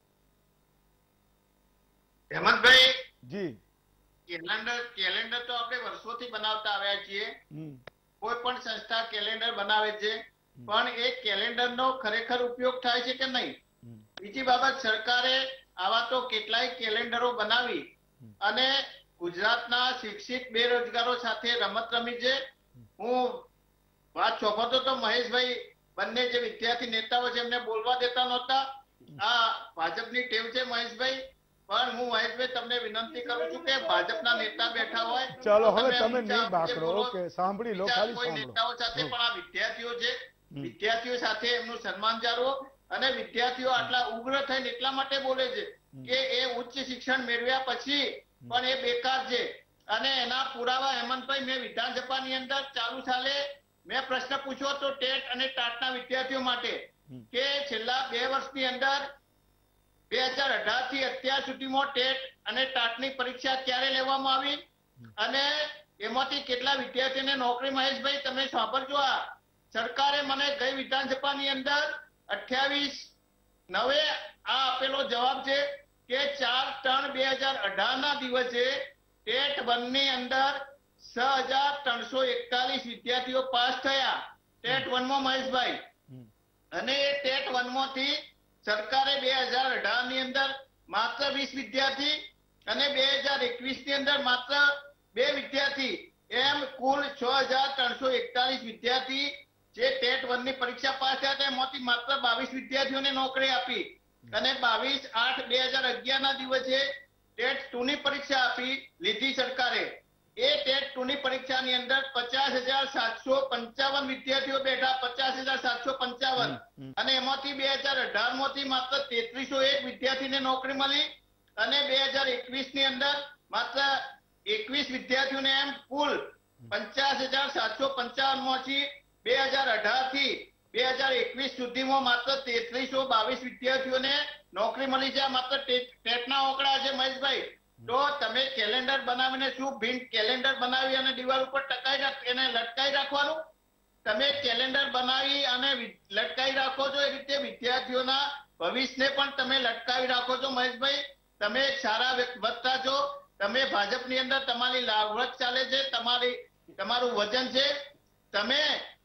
હેમંતભાઈ, જી. કેલેન્ડર કેલેન્ડર તો આપણે વર્ષોથી બનાવતા આવ્યા છીએ. હમ. કોઈ પણ સંસ્થા કેલેન્ડર બનાવે છે, પણ એ કેલેન્ડરનો ખરેખર ઉપયોગ થાય છે કે નહીં. બીજી બાબત, સરકારે આવા તો કેટલાય કેલેન્ડરો બનાવી અને ગુજરાતના શિક્ષિત બેરોજગારો સાથે રમત રમી છે. હું વાત ચોખવતો તો મહેશભાઈ, બંને જે વિદ્યાર્થી નેતાઓ છે એમને બોલવા દેતા નહોતા. આ ભાજપની ટેવ છે મહેશભાઈ. પણ હું મહેશભાઈ તમને વિનંતી કરું છું કે ભાજપના નેતા બેઠા હોય, ચાલો, હવે તમે તમે નીચે નહીં બાકરો. બોલો. ઓકે, સાંભળી લો, બીજા ખાલી કોઈ સાંભળો. નેતાઓ સાથે પણ આ વિદ્યાર્થીઓ છે, વિદ્યાર્થીઓ સાથે એમનું સન્માન જાળવો. અને વિદ્યાર્થીઓ આટલા ઉગ્ર થઈને એટલા માટે બોલે છે કે એ ઉચ્ચ શિક્ષણ મેળવ્યા પછી પણ એ બેકાર છે. અને એના પુરાવા હેમંતભાઈ, મેં વિધાનસભાની અંદર ચાલુ સાલે મેં પ્રશ્ન પૂછ્યો હતો ટેટ અને ટાટના વિદ્યાર્થીઓ માટે કે છેલ્લા બે વર્ષની અંદર બે હજાર અઢાર થી અત્યાર સુધીમાં ટેટ અને ટાટની પરીક્ષા ક્યારે લેવામાં આવી અને એમાંથી કેટલા વિદ્યાર્થીઓને નોકરી. મહેશભાઈ, તમે સાંભળજો, આ સરકારે મને ગઈ વિધાનસભાની અંદર અઠ્યાવીસ નવે આ આપેલો જવાબ છે કે ચાર ત્રણ બે હજાર અઢાર ના દિવસે ટેટ વન ની અંદર છ હજાર ત્રણસો એકતાલીસ વિદ્યાર્થીઓ પાસ થયા ટેટ વન માં મહેશભાઈ. અને એ ટેટ વન માંથી સરકારે બે હજાર અઢાર ની અંદર માત્ર વીસ વિદ્યાર્થી અને બે હજાર એકવીસ ની અંદર માત્ર બે વિદ્યાર્થી, એમ કુલ છ હજાર ત્રણસો એકતાલીસ વિદ્યાર્થી જે ટેટ વન ની પરીક્ષા પાસ થયા હતા એમાંથી માત્ર બાવીસ વિદ્યાર્થીઓને નોકરી આપી અને બાવીસ આઠ બે હજાર અગિયાર ના દિવસે ટેટ ટુ ની પરીક્ષા આપી લીધી સરકારે. એ ટેટ ટુ ની પરીક્ષાની અંદર પચાસ હજાર સાતસો પંચાવન વિદ્યાર્થીઓ બેઠા, પચાસ હજાર સાતસો પંચાવન અને એમાંથી બે હજાર અઢાર માંથી માત્ર તેત્રીસો એક વિદ્યાર્થીને નોકરી મળી અને બે હજાર એકવીસ ની અંદર માત્ર એકવીસ વિદ્યાર્થીઓને એમ કુલ પચાસ હજાર સાતસો પંચાવન માંથી બે હજાર અઢાર થી બે હજાર એકવીસ સુધીમાં માત્ર તેત્રીસો બાવીસ વિદ્યાર્થીઓને નોકરી મળી છે. માત્ર ટેટના આંકડા છે મહેશભાઈ. તો તમે કેલેન્ડર બનાવીને શું ભીંડ કેલેન્ડર બનાવી અને દિવાલ ઉપર ટકાઈ એને લટકાઈ રાખવાનું? તમે કેલેન્ડર બનાવી અને લટકાઈ રાખો છો એ રીતે વિદ્યાર્થીઓના ભવિષ્યને પણ તમે લટકાવી રાખો છો મહેશભાઈ. તમે સારા વક્તા છો, તમે ભાજપની અંદર તમારી લાવરત ચાલે છે, તમારી તમારું વજન છે. તમે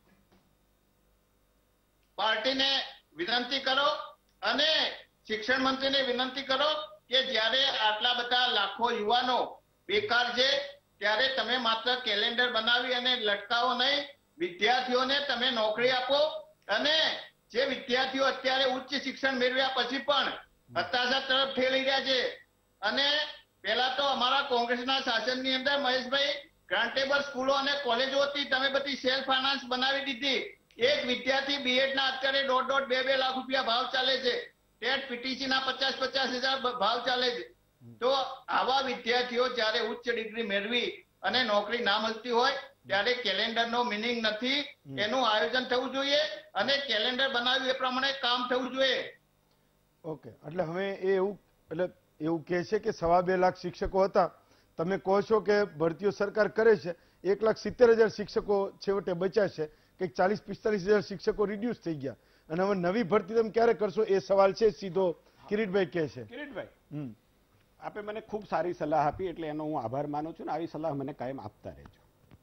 પાર્ટીને વિનંતી કરો અને શિક્ષણ મંત્રીને વિનંતી કરો કે જ્યારે આટલા બધા લાખો યુવાનો બેકાર છે ત્યારે તમે માત્ર કેલેન્ડર બનાવી અને લટકાવો નહીં, વિદ્યાર્થીઓને તમે નોકરી આપો. અને જે વિદ્યાર્થીઓ અત્યારે ઉચ્ચ શિક્ષણ મેળવ્યા પછી પણ હતાશા તરફ ઠેલી રહ્યા છે, અને પહેલા તો અમારા કોંગ્રેસના શાસનની અંદર મહેશભાઈ ગ્રાન્ટેબલ સ્કૂલો અને કોલેજો હતી, તમે બધી સેલ્ફ ફાઇનાન્સ બનાવી દીધી. એક વિદ્યાર્થી બીએડ ના અત્યારે દોઢ દોઢ બે બે લાખ રૂપિયા ભાવ ચાલે છે. ટેટ પીટીસી ના પચાસ પચાસ હજાર ભાવ ચાલે છે. તો આવા વિદ્યાર્થીઓ જ્યારે ઉચ્ચ ડિગ્રી મેળવી અને નોકરી ના મળતી હોય ત્યારે કેલેન્ડર નો મિનિંગ નથી. એનું આયોજન થવું જોઈએ અને કેલેન્ડર બનાવ્યું એ પ્રમાણે કામ થવું જોઈએ. ઓકે, એટલે હવે એ એવું એટલે એવું કહે છે કે સવા બે લાખ શિક્ષકો હતા, તમે કહો છો કે ભરતીઓ સરકાર કરે છે, એક લાખ સિત્તેર હજાર શિક્ષકો છેવટે બચ્યા છે, કંઈક ચાલીસ પિસ્તાલીસ હજાર શિક્ષકો રિડ્યુસ થઈ ગયા, અને હવે નવી ભરતી તમે ક્યારે કરશો એ સવાલ છે સીધો. કિરીટભાઈ કહે છે. કિરીટભાઈ, આપે મને ખૂબ સારી સલાહ આપી એટલે એનો હું આભાર માનું છું ને આવી સલાહ મને કાયમ આપતા રહેજો.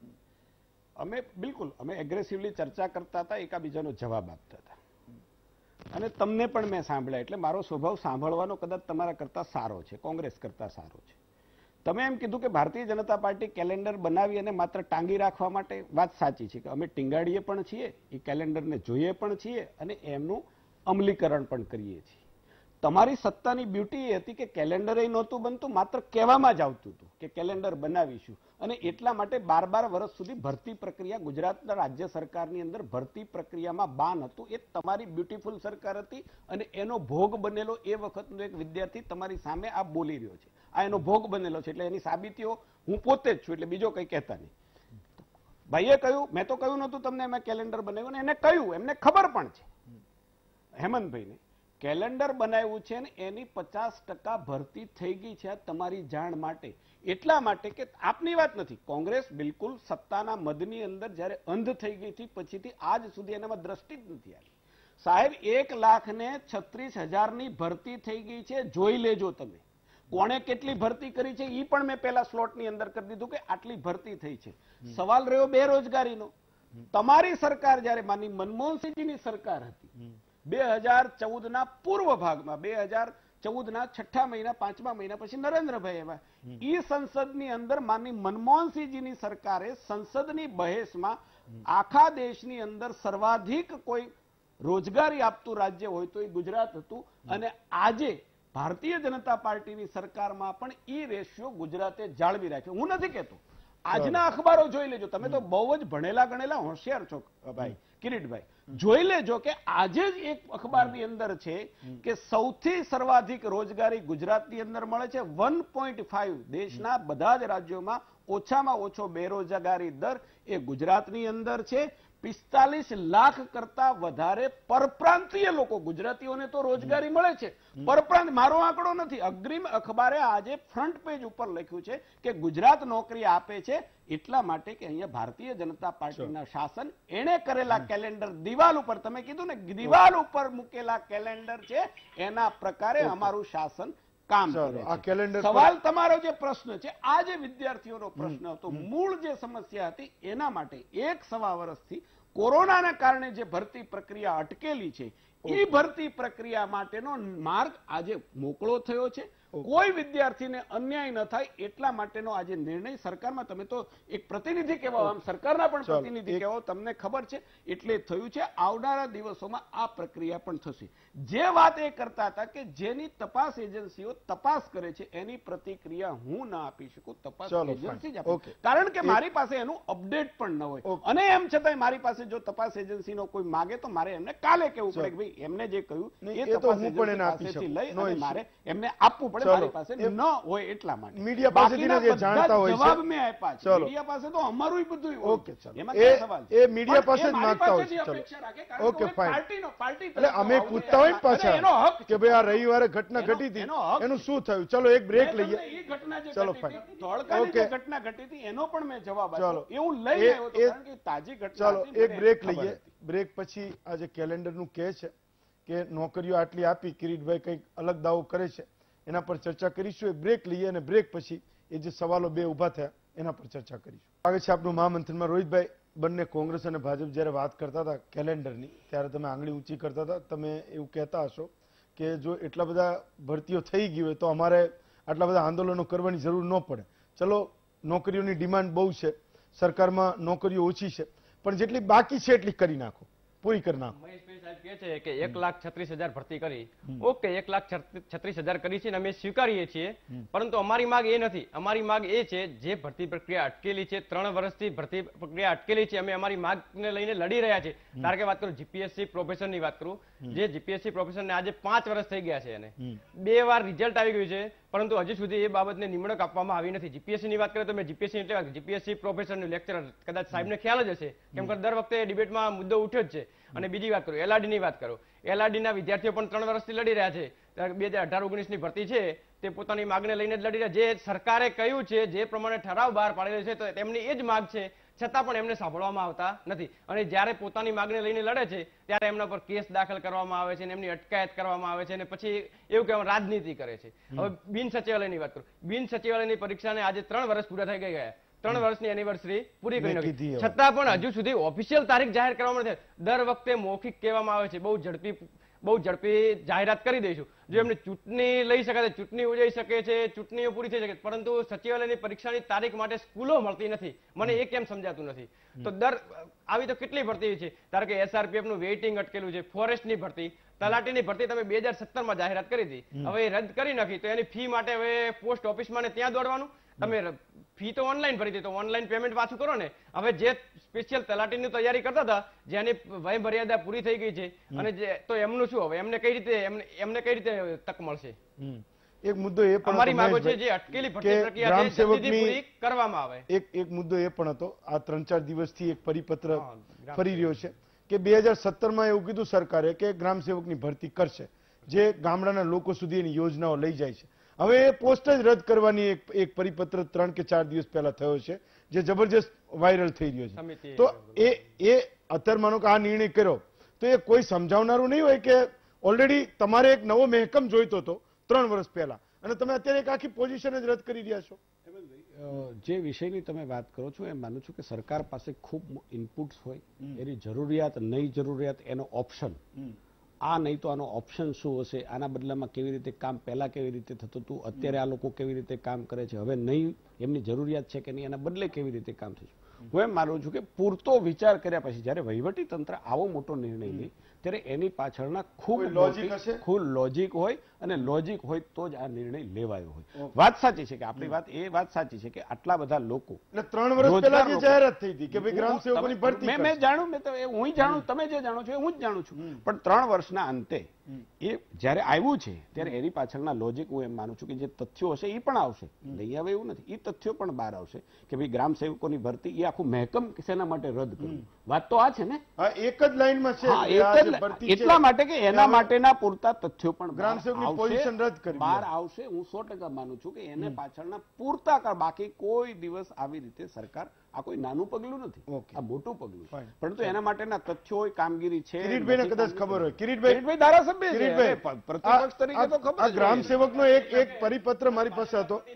અમે બિલકુલ અમે એગ્રેસિવલી ચર્ચા કરતા હતા, એકાબીજાનો જવાબ આપતા હતા અને તમને પણ મેં સાંભળ્યા એટલે મારો સ્વભાવ સાંભળવાનો કદાચ તમારા કરતા સારો છે, કોંગ્રેસ કરતા સારો છે. તમે એમ કીધું કે ભારતીય જનતા પાર્ટી કેલેન્ડર બનાવી અને માત્ર ટાંગી રાખવા માટે, વાત સાચી છે કે અમે ટીંગાડીએ પણ છીએ, એ કેલેન્ડરને જોઈએ પણ છીએ અને એમનું અમલીકરણ પણ કરીએ છીએ. તમારી સત્તાની બ્યુટી એ હતી કે કેલેન્ડર એ નહોતું બનતું, માત્ર કહેવામાં જ આવતું હતું કે કેલેન્ડર બનાવીશું, અને એટલા માટે બાર બાર વર્ષ સુધી ભરતી પ્રક્રિયા ગુજરાતના રાજ્ય સરકારની અંદર ભરતી પ્રક્રિયામાં બાન હતું. એ તમારી બ્યુટીફુલ સરકાર હતી અને એનો ભોગ બનેલો એ વખતનો એક વિદ્યાર્થી તમારી સામે આ બોલી રહ્યો છે, આ એનો ભોગ બનેલો છે. એટલે એની સાબિતીઓ હું પોતે જ છું, એટલે બીજો કઈ કહેતા નહીં. ભાઈએ કહ્યું, મેં તો કહ્યું નતું તમને એમાં કેલેન્ડર બનાવ્યું, ને એને કહ્યું, એમને ખબર પણ છે હેમંતભાઈને કેલેન્ડર બનાવ્યું છે ને એની પચાસ ટકા ભરતી થઈ ગઈ છે. તમારી જાણ માટે, એટલા માટે કે આપની વાત નથી, કોંગ્રેસ બિલકુલ સત્તાના મદની અંદર જયારે અંધ થઈ ગઈ હતી પછીથી આજ સુધી એનામાં દ્રષ્ટિ જ નથી આવી. સાહેબ, એક લાખ ને છત્રીસ હજાર ની ભરતી થઈ ગઈ છે, જોઈ લેજો તમે. કોણે કેટલી ભરતી કરી છે એ પણ મેં પેલા સ્લોટ ની અંદર કરી દીધું કે આટલી ભરતી થઈ છે. સવાલ રહ્યો બેરોજગારીનો. તમારી સરકાર જયારે માની મનમોહનસિંહજીની સરકાર હતી બે હજાર ચૌદ ના પૂર્વ ભાગમાં, બે હજાર ચૌદ ના છઠ્ઠા મહિના પાંચમા મહિના પછી નરેન્દ્રભાઈ એવા ઈ સંસદની અંદર માની મનમોહનસિંહજીની સરકારે સંસદની બહેસમાં આખા દેશની અંદર સર્વાધિક કોઈ રોજગારી આપતું રાજ્ય હોય તો એ ગુજરાત હતું. અને આજે ભારતીય જનતા પાર્ટીની સરકારમાં પણ ઈ રેશિયો ગુજરાતે જાળવી રાખ્યો. હું નથી કહેતો, આજના અખબારો જોઈ લેજો, તમે તો બહુ જ ભણેલા ગણેલા હોશિયાર છો ભાઈ કિરીટભાઈ, જોઈ લેજો કે આજે જ એક અખબારની અંદર છે કે સૌથી સર્વાધિક રોજગારી ગુજરાતની અંદર મળે છે. વન પોઈન્ટ ફાઈવ દેશના બધા જ રાજ્યોમાં ઓછામાં ઓછો બેરોજગારી દર એ ગુજરાતની અંદર છે. પિસ્તાલીસ લાખ કરતા વધારે પરપ્રાંતીય લોકો, ગુજરાતીઓને તો રોજગારી મળે છે, પરપ્રાંત મારો આંકડો નથી, અગ્રીમ અખબારે આજે ફ્રન્ટ પેજ ઉપર લખ્યું છે કે ગુજરાત નોકરી આપે છે એટલા માટે કે અહીંયા ભારતીય જનતા પાર્ટીના શાસન એણે કરેલા કેલેન્ડર દિવાલ ઉપર, તમે કીધું ને દિવાલ ઉપર મૂકેલા કેલેન્ડર છે એના પ્રકારે અમારું શાસન કામ કરે છે. સવાલ તમારો જે પ્રશ્ન છે, આ જે વિદ્યાર્થીઓનો પ્રશ્ન હતો, મૂળ જે સમસ્યા હતી એના માટે એક સવા વર્ષથી કોરોનાના કારણે જે ભરતી પ્રક્રિયા અટકેલી છે એ ભરતી પ્રક્રિયા માટેનો માર્ગ આજે મોકળો થયો છે. કોઈ વિદ્યાર્થીને અન્યાય ન થાય એટલા માટેનો આજે નિર્ણય સરકારમાં, તમે તો એક પ્રતિનિધિ કહેવાઓ, આમ સરકારના પણ પ્રતિનિધિ કહેવાઓ, તમને ખબર છે એટલે થયું છે. આવનારા દિવસોમાં આ પ્રક્રિયા પણ થશે. જે વાત એ કરતા હતા કે જેની તપાસ એજન્સીઓ તપાસ કરે છે એની પ્રતિક્રિયા હું ના આપી શકું, તપાસ એજન્સી જ આપે, કારણ કે મારી પાસે એનું અપડેટ પણ ન હોય. અને એમ છતાંય મારી પાસે જો તપાસ એજન્સીનો કોઈ માગે તો મારે એમને કાલે કહેવું પડે કે ભાઈ એમને જે કહ્યું એ તપાસ એજન્સી પાસેથી લઈ અને મારે એમને આપવું પડે, મારી પાસે ન હોય એટલા માટે. મીડિયા પાસેથી જે જાણતા હોય છે જવાબ મેં આપ્યા છે. મીડિયા પાસે તો અમારું બધું ઓકે, એમાં કઈ સવાલ એ મીડિયા પાસે જ માંગતા હોય છે. ચલો ઓકે ફાઇન. પાર્ટીનો પાર્ટી એટલે અમે પૂછતા હોય ને પાછા કે ભાઈ આ રવિવારે ઘટના ઘટી હતી એનું શું થયું. ચલો એક બ્રેક લઈએ. એ ઘટના જે ચલો ઘટી ફાઇન. હતી, ધોળકાની જે ઘટના ઘટી હતી એનો પણ મેં જવાબ આપ્યો. એવું લઈ આવ્યો હતો કારણ કે તાજી ઘટના ચલો હતી. એક બ્રેક લઈએ. બ્રેક પછી આજે કેલેન્ડરનું કહે છે કે નોકરીઓ આટલી આપી, કિરીટભાઈ કંઈક અલગ દાવો કરે છે, એના પર ચર્ચા કરીશું. એક બ્રેક લઈએ અને બ્રેક પછી એ જે સવાલો બે ઉભા થયા એના પર ચર્ચા કરીશું. આગળ છે આપણું મહામંથનમાં. રોહિતભાઈ, બંને કોંગ્રેસ અને ભાજપ જ્યારે વાત કરતા હતા કેલેન્ડરની ત્યારે તમે આંગળી ઊંચી કરતા હતા. તમે એવું કહેતા હશો કે જો એટલા બધા ભરતીઓ થઈ ગઈ હોય તો અમારે આટલા બધા આંદોલનો કરવાની જરૂર ન પડે. ચલો નોકરીઓની ડિમાન્ડ બહુ છે, સરકારમાં નોકરીઓ ઓછી છે, પણ જેટલી બાકી છે એટલી કરી નાખો, પૂરી કરી નાખો. મહેશભાઈ સાહેબ કહે છે કે એક લાખ છત્રીસ હજાર ભરતી કરી. ઓકે, એક લાખ છત્રીસ હજાર કરી છે ને અમે સ્વીકારીએ છીએ, પરંતુ અમારી માંગ એ નથી. અમારી માંગ એ છે જે ભરતી પ્રક્રિયા અટકેલી છે, ત્રણ વર્ષથી ભરતી પ્રક્રિયા અટકેલી છે, અમે અમારી માંગને લઈને લડી રહ્યા છીએ. ધારો કે વાત કરું જીપીએસસી પ્રોફેસરની વાત કરું, જે જીપીએસસી પ્રોફેસરને આજે પાંચ વર્ષ થઈ ગયા છે એને બે વાર રિઝલ્ટ આવી ગયું છે, પરંતુ હજુ સુધી એ બાબતને નિમણૂક આપવામાં આવી નથી. જીપીએસસી ની વાત કરીએ તો મેં જીપીએસસી એટલે જીપીએસસી પ્રોફેસરનું લેક્ચરર, કદાચ સાહેબને ખ્યાલ જ હશે, કેમ કે દર વખતે ડિબેટમાં મુદ્દો ઉઠ્યો જ છે. અને બીજી વાત કરું એલઆરડી ની વાત કરું, એલઆરડી ના વિદ્યાર્થીઓ પણ ત્રણ વર્ષથી લડી રહ્યા છે. બે હજાર અઢાર ઓગણીસ ની ભરતી છે તે પોતાની માગને લઈને જ લડી રહ્યા. જે સરકારે કહ્યું છે, જે પ્રમાણે ઠરાવ બહાર પાડેલો છે, તો તેમની એ જ માગ છે, છતાં પણ એમને સાંભળવામાં આવતા નથી. અને જ્યારે પોતાની માગને લઈને લડે છે ત્યારે એમના પર કેસ દાખલ કરવામાં આવે છે અને એમની અટકાયત કરવામાં આવે છે અને પછી એવું કહેવામાં રાજનીતિ કરે છે. હવે બિન સચિવાલયની વાત કરું, બિન સચિવાલયની પરીક્ષાને આજે ત્રણ વર્ષ પૂરા થઈ ગયા, ત્રણ વર્ષની એનિવર્સરી પૂરી કરી નાખી, છતાં પણ હજુ સુધી ઓફિશિયલ તારીખ જાહેર કરવામાં નથી. દર વખતે મૌખિક કહેવામાં આવે છે બહુ ઝડપી બહુ ઝડપી જાહેરાત કરી દઈશું. જો એમને ચૂંટણી લઈ શકે છે, ચૂંટણી યોજાઈ શકે છે, ચૂંટણીઓ પૂરી થઈ શકે, પરંતુ સચિવાલયની પરીક્ષાની તારીખ માટે સ્કૂલો મળતી નથી. મને એ કેમ સમજાતું નથી. તો દર આવી તો કેટલી ભરતી છે. ધારો કે એસઆરપીએફ નું વેઇટિંગ અટકેલું છે, ફોરેસ્ટની ભરતી, તલાટીની ભરતી તમે બે હજાર સત્તર માં જાહેરાત કરી હતી, હવે એ રદ કરી નાખી. તો એની ફી માટે હવે પોસ્ટ ઓફિસમાં ને ત્યાં દોડવાનું. તમે ફી તો ઓનલાઈન ભરી હતી, તો ઓનલાઈન પેમેન્ટ પાછું કરો ને. હવે જે સ્પેશિયલ તલાટીની તૈયારી કરતા હતા, જેની વય મર્યાદા પૂરી થઈ ગઈ છે, અને જે તો એમનું શું હવે એમને કઈ રીતે એમને કઈ રીતે તક મળશે? એક મુદ્દો એ પણ અમારી માંગો છે જે અટકેલી ભરતી પ્રક્રિયા છે જલ્દીથી પૂરી કરવામાં આવે. એક એક મુદ્દો એ પણ હતો, આ ત્રણ ચાર દિવસથી એક પરિપત્ર ફરી રહ્યો છે કે બે હજાર સત્તર માં એવું કીધું સરકારે કે ગ્રામ સેવકની ભરતી કરશે, જે ગામડાના લોકો સુધી એની યોજનાઓ લઈ જાય છે. હવે એ પોસ્ટ જ રદ કરવાની એક એક પરિપત્ર ત્રણ કે ચાર દિવસ પહેલા થયો છે, જે જબરજસ્ત વાયરલ થઈ રહ્યો છે. તો એ એ અત્યારે માનો કે આ નિર્ણય કર્યો તો એ કોઈ સમજાવનારું નહીં હોય કે ઓલરેડી તમારે એક નવો મહેકમ જોઈતો હતો ત્રણ વર્ષ પહેલા અને તમે અત્યારે એક આખી પોઝિશન જ રદ કરી રહ્યા છો. જે વિષયની તમે વાત કરો છો એમ માનું છું કે સરકાર પાસે ખૂબ ઇનપુટ્સ હોય, એની જરૂરિયાત નહીં જરૂરિયાત એનો ઓપ્શન, આ નહીં તો આનો ઓપ્શન શું હશે, આના બદલામાં કેવી રીતે કામ, પહેલા કેવી રીતે થતું હતું, અત્યારે આ લોકો કેવી રીતે કામ કરે છે, હવે નહીં એમની જરૂરિયાત છે કે નહીં, એના બદલે કેવી રીતે કામ થશે. હું એમ માનું છું કે પૂરતો વિચાર કર્યા પછી જ્યારે વહીવટી તંત્ર આવો મોટો નિર્ણય લે ત્યારે એની પાછળના ખૂબ લોજિક હશે, ખૂબ લોજિક હોય અને લોજિક હોય તો જ આ નિર્ણય લેવાયો હોય. વાત સાચી છે કે આપણી વાત એ વાત સાચી છે કે આટલા બધા લોકો એટલે ત્રણ વર્ષ પહેલા જે જાહેરાત થઈ હતી કે ભાઈ ગ્રામ સેવકોની ભરતી મેં મેં જાણું મેં તો હું જાણું, તમે જે જાણો છો એ હું જ જાણું છું, પણ ત્રણ વર્ષના અંતે એ જયારે આવ્યું છે ત્યારે એની પાછળના લોજિક હું એમ માનું છું કે જે તથ્યો હશે એ પણ આવશે, નહીં આવે એવું નથી, એ તથ્યો પણ બહાર આવશે કે ભાઈ ગ્રામ સેવકોની ભરતી એ આખું મહેકમ શેના માટે રદ કરવું. વાત તો આ છે ને, એક જ લાઈનમાં છે, એટલા માટે કે એના માટેના પૂરતા તથ્યો પણ ગ્રામ સેવકની પોઝિશન રદ કરી બહાર આવશે. હું સો ટકા માનું છું કે એને પાછળના પૂરતા, બાકી કોઈ દિવસ આવી રીતે સરકાર, આ કોઈ નાનું પગલું નથી, આ મોટું પગલું છે, પરંતુ એના માટેના તથ્યો હોય, કામગીરી છે. કિરીટભાઈને કદાચ ખબર હોય, કિરીટભાઈ ધારાસભ્ય છે, પ્રતિપક્ષ તરીકે તો ખબર. ગ્રામ સેવકનો એક એક પરિપત્ર મારી પાસે હતો,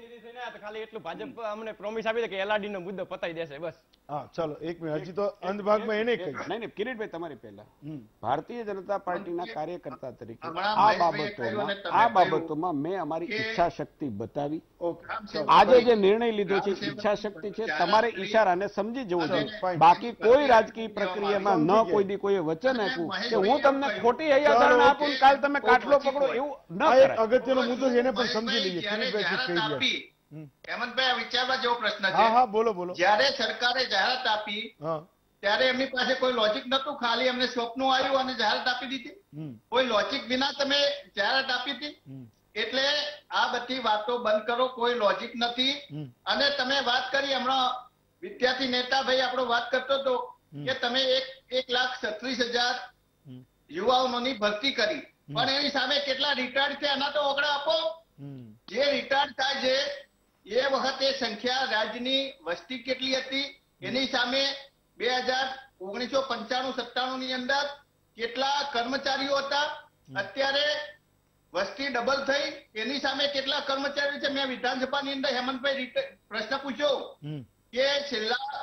આવ્યા તો ખાલી એટલું ભાજપ અમને પ્રોમિસ આપી દે કે એલઆરડી નો મુદ્દો પતાઈ દેશે બસ. હા ચાલો એક મિનિટ, હજી તો અંત ભાગમાં એને કહ્યું. નહીં નહીં કિરીટભાઈ તમારી પહેલા ભારતીય જનતા પાર્ટીના કાર્યકર્તા તરીકે હમણાં આ મહેશભાઈએ કહ્યું બાબતોમાં અને તમે આ કહ્યું બાબતોમાં મેં અમારી કે- ઈચ્છા શક્તિ બતાવી. ઓકે આજે જે નિર્ણય લીધો છે ઈચ્છા શક્તિ છે, તમારે ઈશારાને સમજી જવું જોઈએ. બાકી કોઈ રાજકીય પ્રક્રિયામાં ન કોઈ દી કોઈએ વચન આપ્યું કે હું તમને ખોટી હૈયાધારણા આપું ને કાલ તમે કાટલો પકડો, એવું ન આ એક કરાય. અગત્યનો મુદ્દો છે, એને પણ સમજી લઈએ. જ્યારે કિરીટભાઈ જાહેરાત કહી રહ્યા. આપી, હેમંતભાઈ આ વિચારવા જેવો પ્રશ્ન હા છે. હા બોલો બોલો. જ્યારે સરકારે જાહેરાત આપી હા ત્યારે એમની પાસે કોઈ લોજિક નતું, ખાલી એમને સ્વપ્ન આવ્યું અને જાહેરાત આપી દીધી. હમ કોઈ લોજિક વિના તમે જાહેરાત આપી હતી. હમ એટલે આ બધી વાતો બંધ કરો, કોઈ લોજિક નથી. હમ. અને તમે વાત કરી હમણાં વિદ્યાર્થી નેતા ભાઈ આપણો વાત કરતો હતો કે તમે એક એક લાખ છત્રીસ હજાર હમ. યુવાઓની ભરતી કરી, પણ એની સામે કેટલા રિટાયર્ડ છે એના તો ઓગણા આપો. હમ જે રિટાયર્ડ થાય છે એ વખતે સંખ્યા રાજ્યની વસ્તી કેટલી હતી, એની સામે બે હજાર ઓગણીસો પંચાણું સત્તાણું ની અંદર કેટલા કર્મચારીઓ હતા, અત્યારે વસ્તી ડબલ થઈ, એની સામે કેટલા કર્મચારીઓ છે. મેં વિધાનસભાની અંદર હેમંતભાઈ રિટ- પ્રશ્ન પૂછ્યો હમ કે છેલ્લા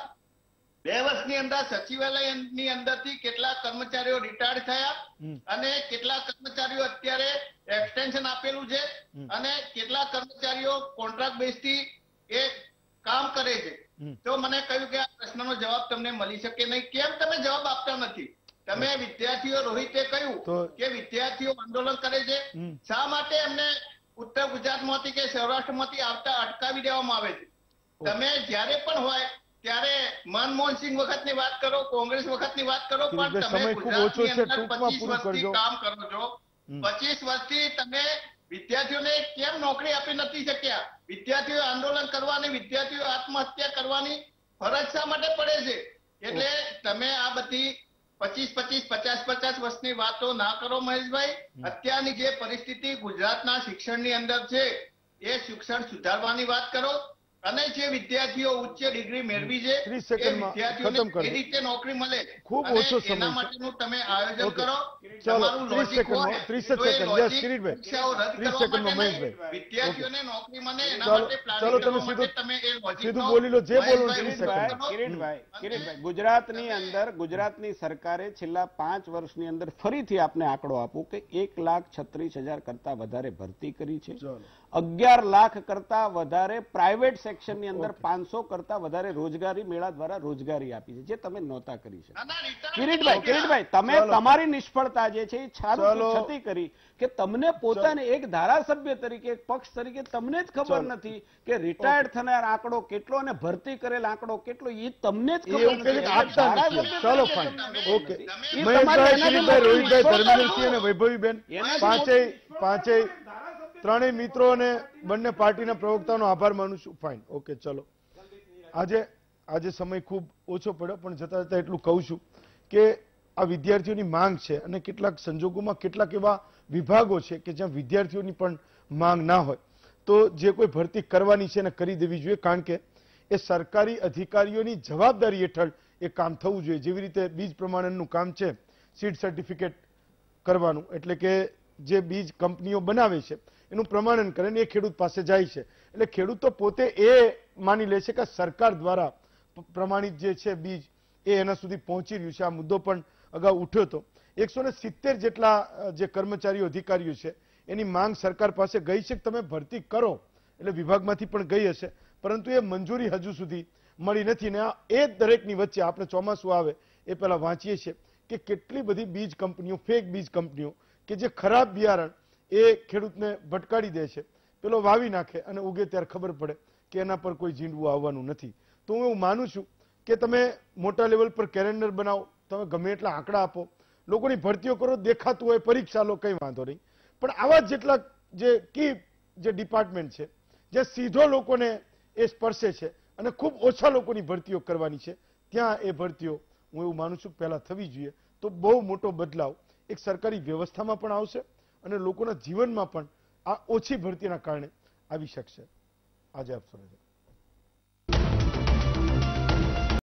બે વર્ષની અંદર સચિવાલયની અંદરથી કેટલા કર્મચારીઓ રિટાયર્ડ થયા હમ. અને કેટલા કર્મચારીઓ અત્યારે એક્સટેન્શન આપેલું છે અને કેટલા કર્મચારીઓ કોન્ટ્રાક્ટ બેઝથી એ કામ કરે છે. હમ. તો મને કહ્યું કે આ પ્રશ્નનો જવાબ તમને મળી શકે નહીં. કેમ તમે જવાબ આપતા નથી? તમે વિદ્યાર્થીઓ, રોહિતે કહ્યું તો- કે વિદ્યાર્થીઓ આંદોલન કરે છે, હમ. શા માટે એમને ઉત્તર ગુજરાતમાંથી કે સૌરાષ્ટ્રમાંથી આવતા અટકાવી દેવામાં આવે છે? તમે જ્યારે પણ હોય ત્યારે મનમોહનસિંહ વખતની વાત કરો, કોંગ્રેસ વખતની વાત કરો, પણ કિરીટભાઈ, તમે સમય ખૂબ ઓછો ગુજરાતની છે, અંદર ટૂંકમાં પચીસ પૂરું વર્ષથી કરજો. કામ કરો છો. હમ. પચીસ વર્ષથી તમે વિદ્યાર્થીઓને કેમ નોકરી આપી નથી શક્યા? વિદ્યાર્થીઓ આંદોલન કરવાની, વિદ્યાર્થીઓ આત્મહત્યા કરવાની ફરજ શા માટે પડે છે? એટલે તમે આ બધી પચીસ પચીસ પચાસ પચાસ વર્ષની વાતો ના કરો મહેશભાઈ. અત્યારની જે પરિસ્થિતિ ગુજરાતના શિક્ષણની અંદર છે એ શિક્ષણ સુધારવાની વાત કરો અને જે વિદ્યાર્થીઓ ઉચ્ચ ડિગ્રી મેળવી છે ત્રીસ એ સેકન્ડમાં વિદ્યાર્થીઓને ખતમ કરો. એ રીતે નોકરી મળે ખૂબ અને ઓછો સમય એના છે. માટેનું તમે આયોજન ઓકે. કરો. ચાલો, તમારું ત્રીસ logic સેકન્ડમાં, હોય ત્રીસ તો એ સેકન્ડ. logic Yes, Kiritbhai. પરીક્ષાઓ રદ ત્રીસ કરવા સેકન્ડમાં માટે નહીં, મહેશભાઈ. વિદ્યાર્થીઓને નોકરી મળે એના ચાલો, માટે planning ચાલો, તમે કરવા માટે સીધું- તમે એ logic સીધું નો બોલી લો, જે બોલવું મહેશભાઈ ત્રીસ ઉપયોગ સેકન્ડ. કરો. કિરીટભાઈ કિરીટભાઈ ગુજરાતની અંદર ગુજરાતની સરકારે છેલ્લા પાંચ વર્ષની અંદર ફરીથી આપને આંકડો આપું કે એક લાખ છત્રીસ હજાર કરતા વધારે ભરતી કરી છે. ચાલો. અગિયાર લાખ કરતા વધારે પ્રાઇવેટ સેક્શનની અંદર પાંચસો કરતા વધારે રોજગારી મેળા દ્વારા રોજગારી આપી છે, જે તમે નહોતા કરી છે. ના, ના, return કિરીટભાઈ નથી કિરીટભાઈ તમે ચાલો. તમારી નિષ્ફળતા જે છે એ ચાલો. સારું છતી કરી કે તમને પોતાને એક ધારાસભ્ય તરીકે એક પક્ષ તરીકે તમને જ ખબર ચાલો. નથી કે રિટાયર્ડ થનાર આંકડો કેટલો અને ભરતી કરેલ આંકડો કેટલો એ તમને જ એ ખબર એવું કહે છે નથી. કે આપતા ધારાસભ્ય નથી. ચાલો તરીકે ફાઇન. તમને ઓકે. એ મહેશભાઈ, તમારી એનાથી કિરીટભાઈ, રોહિતભાઈ, મોટી ધર્મેન્દ્રસિંહ અને વૈભવીબેન એનાથી પાંચેય પાંચેય ત્રણેય મિત્રો અને બંને પાર્ટીના પ્રવક્તાનો આભાર માનું છું. ફાઇન. ઓકે ચલો. આજે આજે સમય ખૂબ ઓછો પડ્યો, પણ જતા જતા એટલું કહું છું કે આ વિદ્યાર્થીઓની માંગ છે અને કેટલાક સંજોગોમાં કેટલાક એવા વિભાગો છે કે જ્યાં વિદ્યાર્થીઓની પણ માંગ ના હોય તો જે કોઈ ભરતી કરવાની છે એને કરી દેવી જોઈએ, કારણ કે એ સરકારી અધિકારીઓની જવાબદારી હેઠળ એ કામ થવું જોઈએ. જેવી રીતે બીજ પ્રમાણનનું કામ છે, સીડ સર્ટિફિકેટ કરવાનું, એટલે કે જે બીજ કંપનીઓ બનાવે છે એનું પ્રમાણન કરે ને એ ખેડૂત પાસે જાય છે. એટલે ખેડૂત તો પોતે એ માની લે છે કે સરકાર દ્વારા પ્રમાણિત જે છે બીજ એ એના સુધી પહોંચી રહ્યું છે. આ મુદ્દો પણ અગાઉ ઉઠ્યો હતો. એકસો ને સિત્તેર જેટલા જે કર્મચારીઓ અધિકારીઓ છે એની માંગ સરકાર પાસે ગઈ છે કે તમે ભરતી કરો, એટલે વિભાગમાંથી પણ ગઈ હશે, પરંતુ એ મંજૂરી હજુ સુધી મળી નથી. ને એ દરેકની વચ્ચે આપણે ચોમાસું આવે એ પહેલા વાંચીએ છીએ કે કેટલી બધી બીજ કંપનીઓ, ફેક બીજ કંપનીઓ કે જે ખરાબ બિયારણ એ ખેડૂતને ભટકાડી દે છે, પેલો વાવી નાખે અને ઉગે ત્યારે ખબર પડે કે એના પર કોઈ ઝીંડવું આવવાનું નથી. તો હું એવું માનું છું કે તમે મોટા લેવલ પર કેલેન્ડર બનાવો, તમે ગમે એટલા આંકડા આપો, લોકોની ભરતીઓ કરો, દેખાતું હોય પરીક્ષા લો, કંઈ વાંધો નહીં, પણ આવા જેટલા જે કી જે ડિપાર્ટમેન્ટ છે જે સીધો લોકોને એ સ્પર્શે છે અને ખૂબ ઓછા લોકોની ભરતીઓ કરવાની છે, ત્યાં એ ભરતીઓ હું એવું માનું છું પહેલા થવી જોઈએ. તો બહુ મોટો બદલાવ એક સરકારી વ્યવસ્થામાં પણ આવશે અને લોકોના જીવનમાં પણ આ ઓછી ભરતીના કારણે આવી શકશે. આજે આપશો રજા.